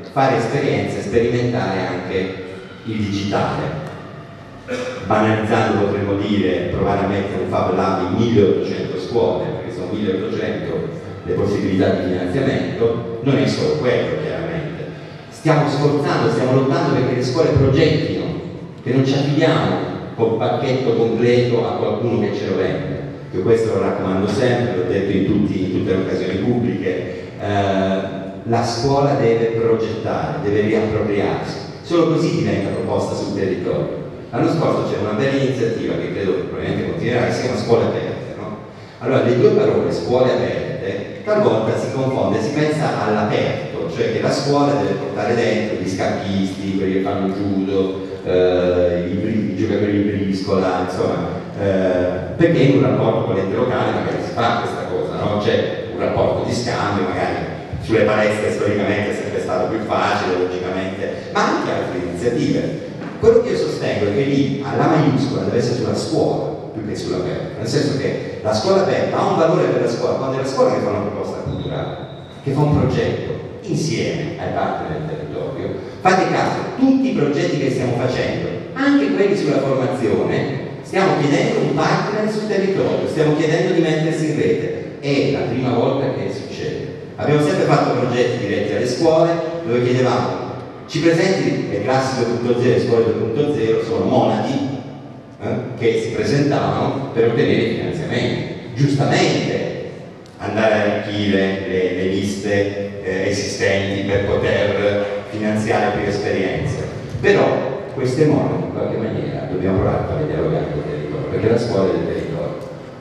fare esperienze, sperimentare anche il digitale. Banalizzando potremmo dire provare a mettere un Fab Lab in 1800 scuole, perché sono 1800 le possibilità di finanziamento. Non è solo quello, chiaramente. Stiamo sforzando, stiamo lottando perché le scuole progettino, che non ci affidiamo col pacchetto completo a qualcuno che ce lo vende. Io questo lo raccomando sempre, l'ho detto in tutte le occasioni pubbliche. La scuola deve progettare, deve riappropriarsi, solo così diventa proposta sul territorio. L'anno scorso c'era una bella iniziativa che credo probabilmente continuerà, che si chiama Scuole Aperte, no? Allora, le due parole, scuole aperte, talvolta si confonde, si pensa all'aperto, cioè che la scuola deve portare dentro gli scacchisti, quelli che fanno judo, i giocatori di briscola, insomma, perché in un rapporto con l'ente locale magari si fa questa cosa, no? C'è un rapporto di scambio, magari sulle palestre storicamente è sempre stato più facile, logicamente, ma anche altre iniziative. Quello che io sostengo è che lì alla maiuscola deve essere sulla scuola più che sull'aperto, nel senso che la scuola aperta ha un valore per la scuola quando è la scuola che fa una proposta culturale, che fa un progetto insieme ai partner del territorio. Fate caso, tutti i progetti che stiamo facendo, anche quelli sulla formazione, stiamo chiedendo un partner sul territorio, stiamo chiedendo di mettersi in rete. È la prima volta che succede. Abbiamo sempre fatto progetti diretti alle scuole dove chiedevamo: ci presenti le classi 2.0 e scuole 2.0, sono monadi che si presentavano per ottenere finanziamenti. Giustamente andare a arricchire le liste esistenti per poter finanziare più esperienze, però queste monadi in qualche maniera dobbiamo provare a fare dialogare con il territorio, perché la scuola è del territorio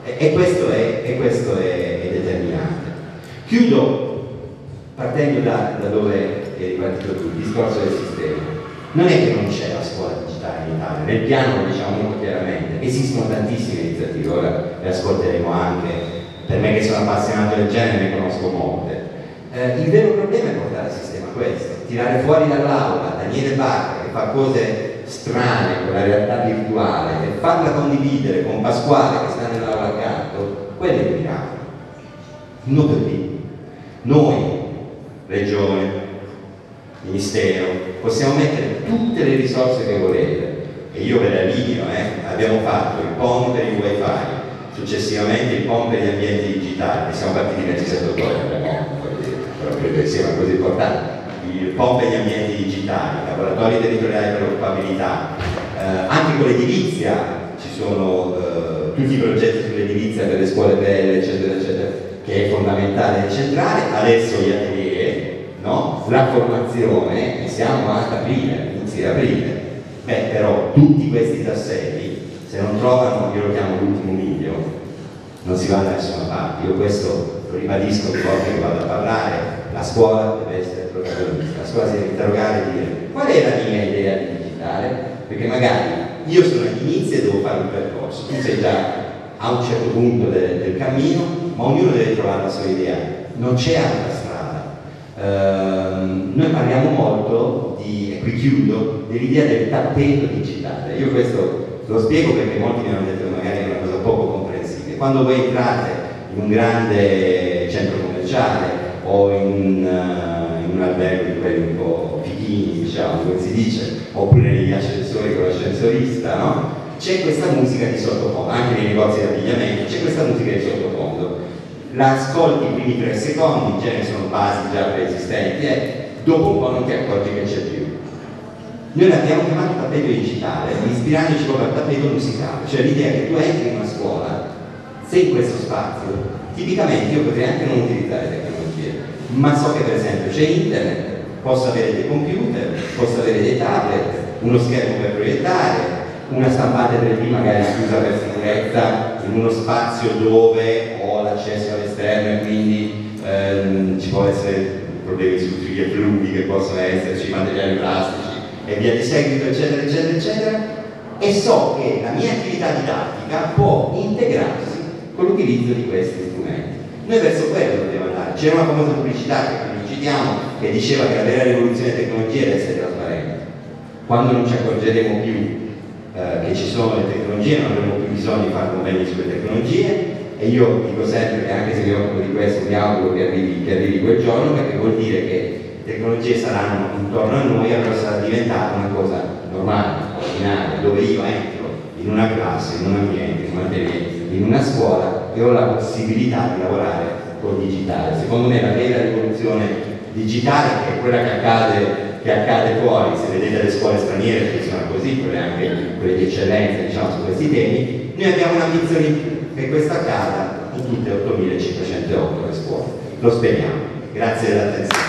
e questo è determinante. Chiudo partendo da dove è ripartito tutto, il discorso del sistema. Non è che non c'è la scuola digitale in Italia, nel piano lo diciamo molto chiaramente, esistono tantissime iniziative, ora le ascolteremo anche, per me che sono appassionato del genere ne conosco molte. Il vero problema è portare a sistema questo, tirare fuori dall'aula Daniele Bacca che fa cose strane con la realtà virtuale e farla condividere con Pasquale che sta nell'aula accanto, quello è il miracolo. Non per lì. Noi, Regione, Ministero, possiamo mettere tutte le risorse che volete e io ve le allineo, abbiamo fatto il POM per il wifi, successivamente il POM per gli ambienti digitali, ne siamo partiti 27 ottobre, però credo che sia una cosa importante, il POM per gli ambienti digitali, laboratori territoriali per l'occupabilità, anche con l'edilizia ci sono tutti i progetti sull'edilizia per le scuole belle, eccetera, eccetera, che è fondamentale e centrale, adesso gli atelier, no? La formazione, e siamo ad aprile, inizi aprile. Beh, però tutti questi tasselli, se non trovano, io lo chiamo l'ultimo miglio, non si va da nessuna parte. Io questo lo ribadisco ogni volta che vado a parlare, la scuola deve essere protagonista, la scuola si deve interrogare e dire qual è la mia idea di digitale, perché magari io sono agli inizi e devo fare un percorso, tu sei già a un certo punto del cammino, ma ognuno deve trovare la sua idea, non c'è altra strada. Noi parliamo molto di, e qui chiudo, dell'idea del tappeto digitale. Io questo lo spiego perché molti mi hanno detto che magari è una cosa poco comprensibile. Quando voi entrate in un grande centro commerciale o in un albergo di quelli un po' fighini, diciamo, come si dice, oppure negli ascensori con l'ascensorista, no? C'è questa musica di sottofondo, anche nei negozi di abbigliamento, c'è questa musica di sottofondo. La ascolti i primi 3 secondi, in genere sono basi già preesistenti, dopo un po' non ti accorgi che c'è più. Noi l'abbiamo chiamato tappeto digitale, ispirandoci proprio al tappeto musicale, cioè l'idea che tu entri in una scuola, sei in questo spazio, tipicamente io potrei anche non utilizzare tecnologie, ma so che per esempio c'è internet, posso avere dei computer, posso avere dei tablet, uno schermo per proiettare, una stampante 3D magari chiusa per sicurezza in uno spazio dove ho l'accesso all'esterno e quindi ci può essere problemi sugli effluvi che possono esserci, materiali plastici e via di seguito, eccetera, eccetera, eccetera, e so che la mia attività didattica può integrarsi con l'utilizzo di questi strumenti. Noi verso quello dobbiamo andare. C'era una famosa pubblicità che non citiamo che diceva che la vera rivoluzione delle tecnologie deve essere trasparente. Quando non ci accorgeremo più che ci sono le tecnologie, non avremo più bisogno di fare convegni sulle tecnologie, e io dico sempre che anche se mi occupo di questo mi auguro che arrivi quel giorno, perché vuol dire che tecnologie saranno intorno a noi, allora sarà diventata una cosa normale, ordinaria, dove io entro in una classe, in un ambiente, in un atelier, in una scuola e ho la possibilità di lavorare col digitale. Secondo me la vera rivoluzione digitale, che è quella che accade fuori, se vedete le scuole straniere funzionano così, anche quelle di eccellenza, diciamo, su questi temi, noi abbiamo un'ambizione in più, che questa accada in tutte 8.508 le scuole. Lo speriamo. Grazie dell'attenzione.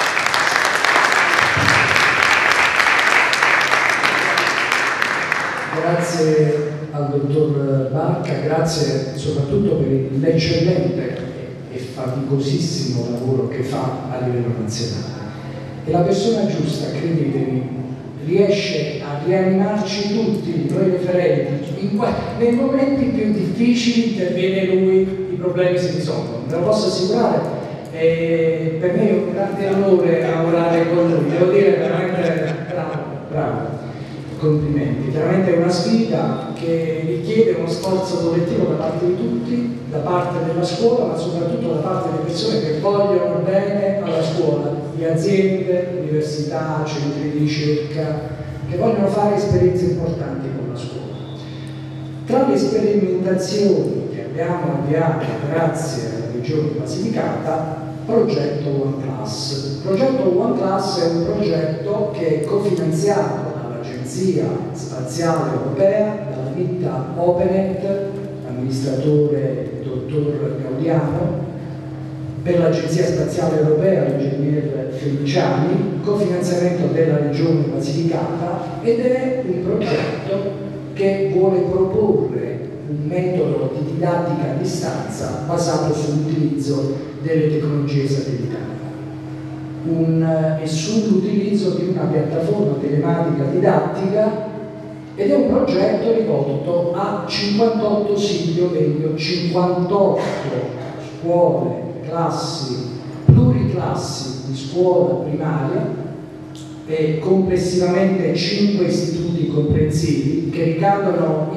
Grazie al dottor Barca, grazie soprattutto per l'eccellente e faticosissimo lavoro che fa a livello nazionale. E la persona giusta, credetemi, riesce a rianimarci tutti, noi referenti, nei momenti più difficili interviene lui, i problemi si risolvono, ve lo posso assicurare. E per me è un grande onore lavorare con lui, devo dire veramente bravo. Complimenti, veramente è una sfida che richiede uno sforzo collettivo da parte di tutti, da parte della scuola, ma soprattutto da parte delle persone che vogliono bene alla scuola, di aziende, università, centri di ricerca, che vogliono fare esperienze importanti con la scuola. Tra le sperimentazioni che abbiamo avviato grazie alla Regione Basilicata, progetto One Class. Il progetto One Class è un progetto che è cofinanziato dall'Agenzia Spaziale Europea, dalla ditta Openet, amministratore dottor Gaudiano, per l'Agenzia Spaziale Europea l'ingegner Feliciani, cofinanziamento della Regione Basilicata, ed è un progetto che vuole proporre un metodo di didattica a distanza basato sull'utilizzo delle tecnologie satellitari e sull'utilizzo di una piattaforma telematica didattica, ed è un progetto rivolto a 58 siti, o meglio 58 scuole, classi, pluriclassi di scuola primaria e complessivamente 5 istituti comprensivi che ricadono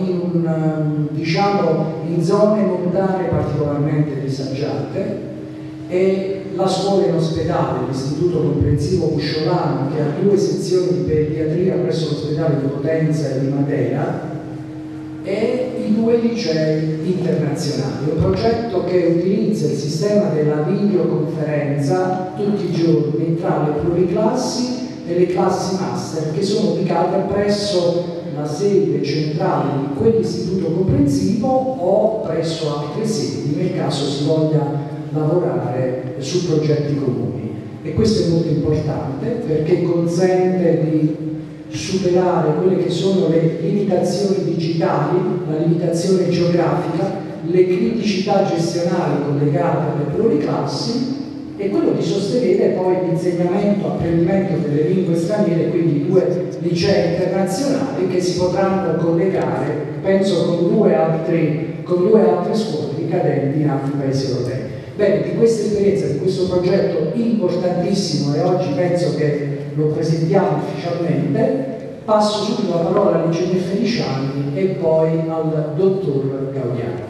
in zone montane particolarmente disagiate, e la scuola in ospedale, l'istituto comprensivo Busciolano, che ha 2 sezioni di pediatria presso l'ospedale di Potenza e di Matera, e i 2 licei internazionali. Un progetto che utilizza il sistema della videoconferenza tutti i giorni tra le pluriclassi e le classi master, che sono ubicate presso la sede centrale di quell'istituto comprensivo o presso altre sedi, nel caso si voglia lavorare su progetti comuni. E questo è molto importante perché consente di superare quelle che sono le limitazioni digitali, la limitazione geografica, le criticità gestionali collegate alle pluriclassi, e quello di sostenere poi l'insegnamento, apprendimento delle lingue straniere, quindi 2 licei internazionali che si potranno collegare, penso, con due altre scuole ricadenti in altri paesi europei. Bene, di questa esperienza, di questo progetto importantissimo, e oggi penso che lo presentiamo ufficialmente, passo subito la parola all'ingegner Feliciani e poi al dottor Gaudiano.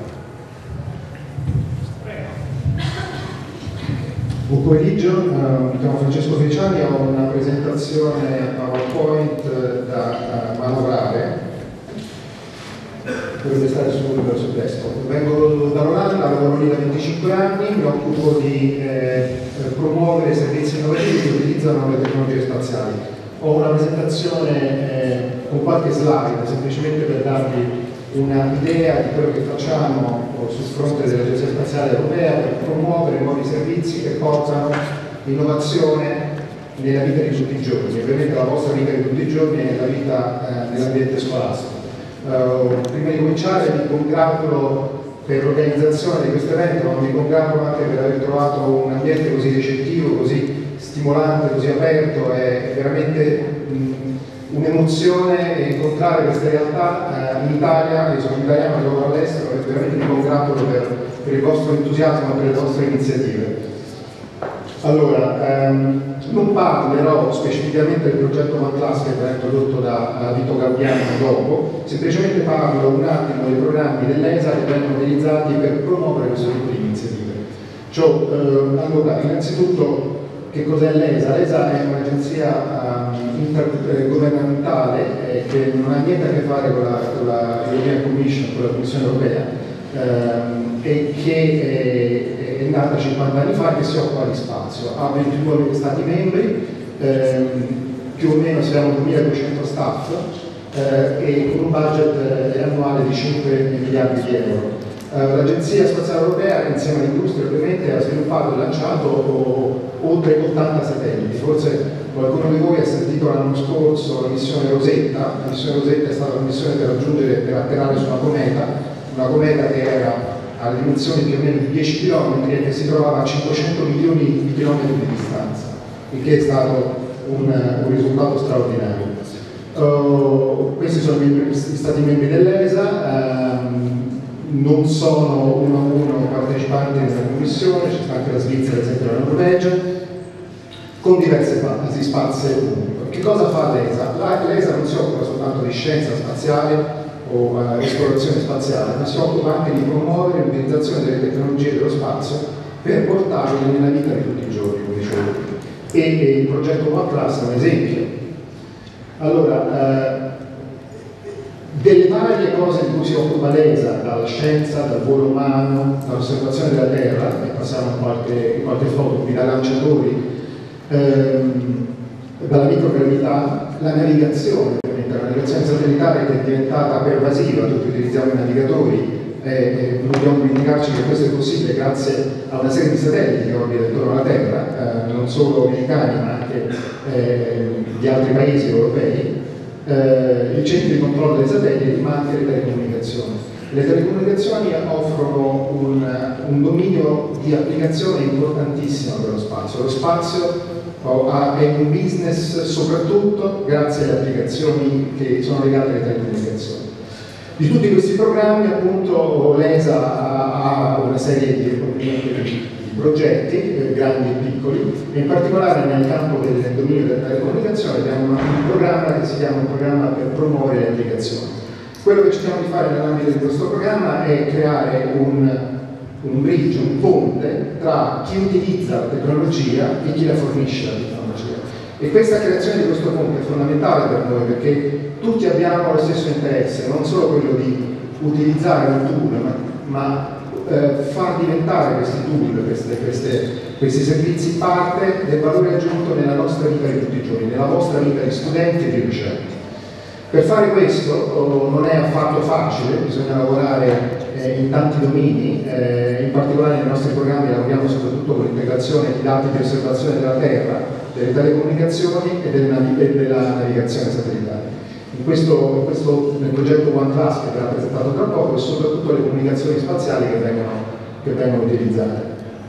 Buon pomeriggio, mi chiamo Francesco Feliciani, ho una presentazione PowerPoint da manovrare, dovete stare subito sul desktop. Vengo dall'Olanda, lavoro lì da 25 anni, mi occupo di promuovere servizi innovativi che utilizzano le tecnologie spaziali. Ho una presentazione con qualche slide, semplicemente per darvi un'idea di quello che facciamo sul fronte dell'Agenzia Spaziale Europea per promuovere nuovi servizi che portano innovazione nella vita di tutti i giorni, ovviamente la vostra vita di tutti i giorni e nella vita nell'ambiente scolastico. Prima di cominciare mi congratulo per l'organizzazione di questo evento, ma mi congratulo anche per aver trovato un ambiente così ricettivo, così stimolante, così aperto. È veramente un'emozione incontrare queste realtà in Italia. Io sono italiano e lavoro all'estero, e veramente mi congratulo per il vostro entusiasmo e per le vostre iniziative. Allora, non parlerò specificamente del progetto One Class che verrà introdotto da Vito Gaudiano dopo, semplicemente parlo un attimo dei programmi dell'ESA che vengono utilizzati per promuovere questo tipo di iniziative. Allora, innanzitutto che cos'è l'ESA? L'ESA è un'agenzia intergovernamentale che non ha niente a che fare con la European Commission, con la Commissione Europea, e che è nata 50 anni fa e che si occupa di spazio. Ha 22 Stati membri, più o meno siamo 2200 staff, e con un budget annuale di 5 miliardi di euro. L'Agenzia Spaziale Europea, insieme all'industria ovviamente, ha sviluppato e lanciato oltre 80 satelliti. Forse qualcuno di voi ha sentito l'anno scorso la missione Rosetta. La missione Rosetta è stata una missione per atterrare su una cometa che era a dimensioni più o meno di 10 km e che si trovava a 500 milioni di chilometri di distanza, il che è stato un risultato straordinario. Questi sono gli Stati membri dell'ESA. Non sono uno a uno partecipanti nella commissione, c'è anche la Svizzera, ad esempio la Norvegia, con diverse fasi spazi ovunque. Che cosa fa l'ESA? L'ESA non si occupa soltanto di scienza spaziale o esplorazione spaziale, ma si occupa anche di promuovere l'utilizzazione delle tecnologie dello spazio per portarle nella vita di tutti i giorni, come dicevo prima. E il progetto OnePlus è un esempio. Allora, delle varie cose di cui si occupa l'ESA, dalla scienza, dal volo umano, dall'osservazione della Terra, e passiamo in qualche foto qui, dai lanciatori, dalla microgravità, la navigazione satellitare che è diventata pervasiva, tutti utilizziamo i navigatori, non dobbiamo dimenticarci che questo è possibile grazie a una serie di satelliti che orbitano intorno alla Terra, non solo americani ma anche di altri paesi europei. I centri di controllo dei satelliti, ma anche le telecomunicazioni. Le telecomunicazioni offrono un dominio di applicazione importantissimo per lo spazio. Lo spazio è un business soprattutto grazie alle applicazioni che sono legate alle telecomunicazioni. Di tutti questi programmi, appunto, l'ESA ha una serie di progetti, grandi e piccoli, e in particolare nel campo del dominio della telecomunicazione abbiamo un programma che si chiama un programma per promuovere le applicazioni. Quello che cerchiamo di fare nell'ambito di questo programma è creare un bridge, un ponte tra chi utilizza la tecnologia e chi la fornisce la tecnologia. E questa creazione di questo ponte è fondamentale per noi perché tutti abbiamo lo stesso interesse, non solo quello di utilizzare un tool, ma far diventare questi tool, questi servizi parte del valore aggiunto nella nostra vita di tutti i giorni, nella vostra vita di studenti e di ricerca. Per fare questo non è affatto facile, bisogna lavorare in tanti domini, in particolare nei nostri programmi lavoriamo soprattutto con l'integrazione di dati di osservazione della Terra, delle telecomunicazioni e della navigazione satellitare. Nel progetto OnePlus che verrà presentato tra poco, e soprattutto le comunicazioni spaziali che vengono utilizzate.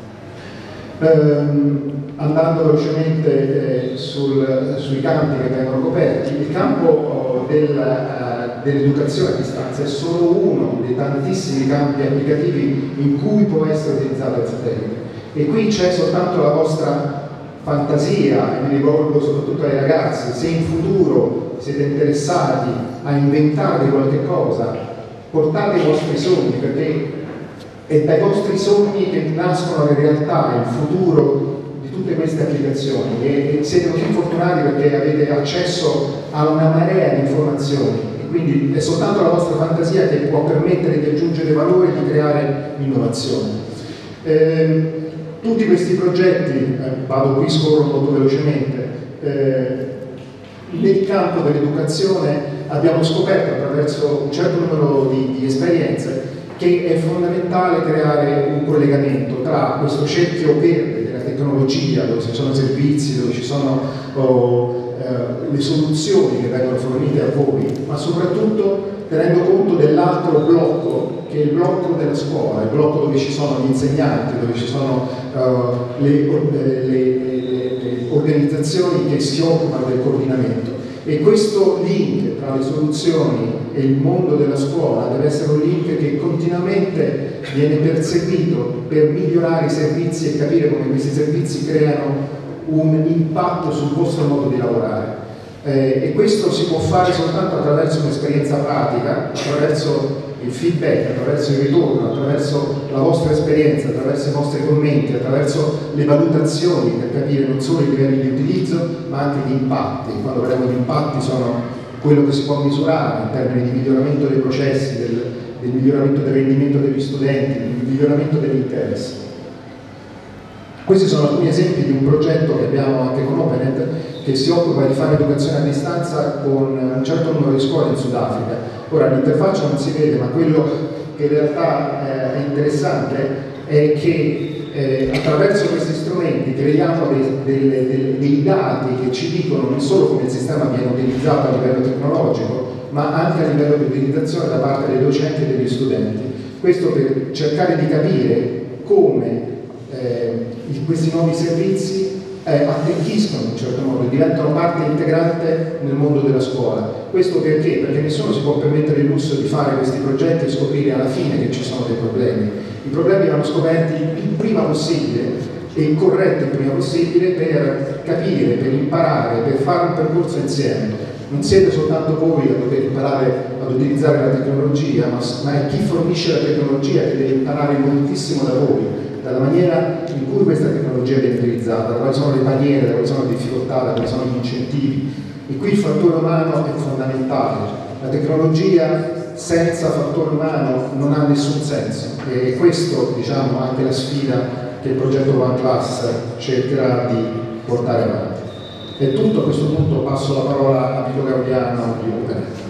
Andando velocemente sui campi che vengono coperti, il campo dell'educazione a distanza è solo uno dei tantissimi campi applicativi in cui può essere utilizzato il satellite. E qui c'è soltanto la vostra fantasia, e mi rivolgo soprattutto ai ragazzi, se in futuro siete interessati a inventarvi qualche cosa, portate i vostri sogni, perché è dai vostri sogni che nascono le realtà, il futuro di tutte queste applicazioni, e siete così fortunati perché avete accesso a una marea di informazioni, e quindi è soltanto la vostra fantasia che può permettere di aggiungere valore e di creare innovazione. Tutti questi progetti, vado qui, scorro molto velocemente, nel campo dell'educazione abbiamo scoperto attraverso un certo numero di esperienze che è fondamentale creare un collegamento tra questo cerchio verde della tecnologia, dove ci sono servizi, dove ci sono le soluzioni che vengono fornite a voi, ma soprattutto tenendo conto dell'altro blocco, che è il blocco della scuola, il blocco dove ci sono gli insegnanti, dove ci sono le organizzazioni che si occupano del coordinamento. E questo link tra le soluzioni e il mondo della scuola deve essere un link che continuamente viene perseguito per migliorare i servizi e capire come questi servizi creano un impatto sul vostro modo di lavorare. E questo si può fare soltanto attraverso un'esperienza pratica, attraverso il feedback, attraverso il ritorno, attraverso la vostra esperienza, attraverso i vostri commenti, attraverso le valutazioni per capire non solo i livelli di utilizzo ma anche gli impatti. Quando parliamo di impatti sono quello che si può misurare in termini di miglioramento dei processi, del miglioramento del rendimento degli studenti, del miglioramento dell'interesse. Questi sono alcuni esempi di un progetto che abbiamo anche con OpenEd che si occupa di fare educazione a distanza con un certo numero di scuole in Sudafrica. Ora l'interfaccia non si vede, ma quello che in realtà è interessante è che attraverso questi strumenti creiamo dei dati che ci dicono non solo come il sistema viene utilizzato a livello tecnologico, ma anche a livello di utilizzazione da parte dei docenti e degli studenti. Questo per cercare di capire come questi nuovi servizi attecchiscono in un certo modo, diventano parte integrante nel mondo della scuola. Questo perché? Perché nessuno si può permettere il lusso di fare questi progetti e scoprire alla fine che ci sono dei problemi. I problemi vanno scoperti il prima possibile e corretti il prima possibile per capire, per imparare, per fare un percorso insieme. Non siete soltanto voi a dover imparare ad utilizzare la tecnologia, ma è chi fornisce la tecnologia che deve imparare moltissimo da voi, dalla maniera in cui questa tecnologia viene utilizzata, quali sono le barriere, quali sono le difficoltà, quali sono gli incentivi. E qui il fattore umano è fondamentale. La tecnologia senza fattore umano non ha nessun senso e questo, diciamo, anche la sfida che il progetto OneClass cercherà di portare avanti. È tutto, a questo punto passo la parola a Vito Gaudiano di OpenEd.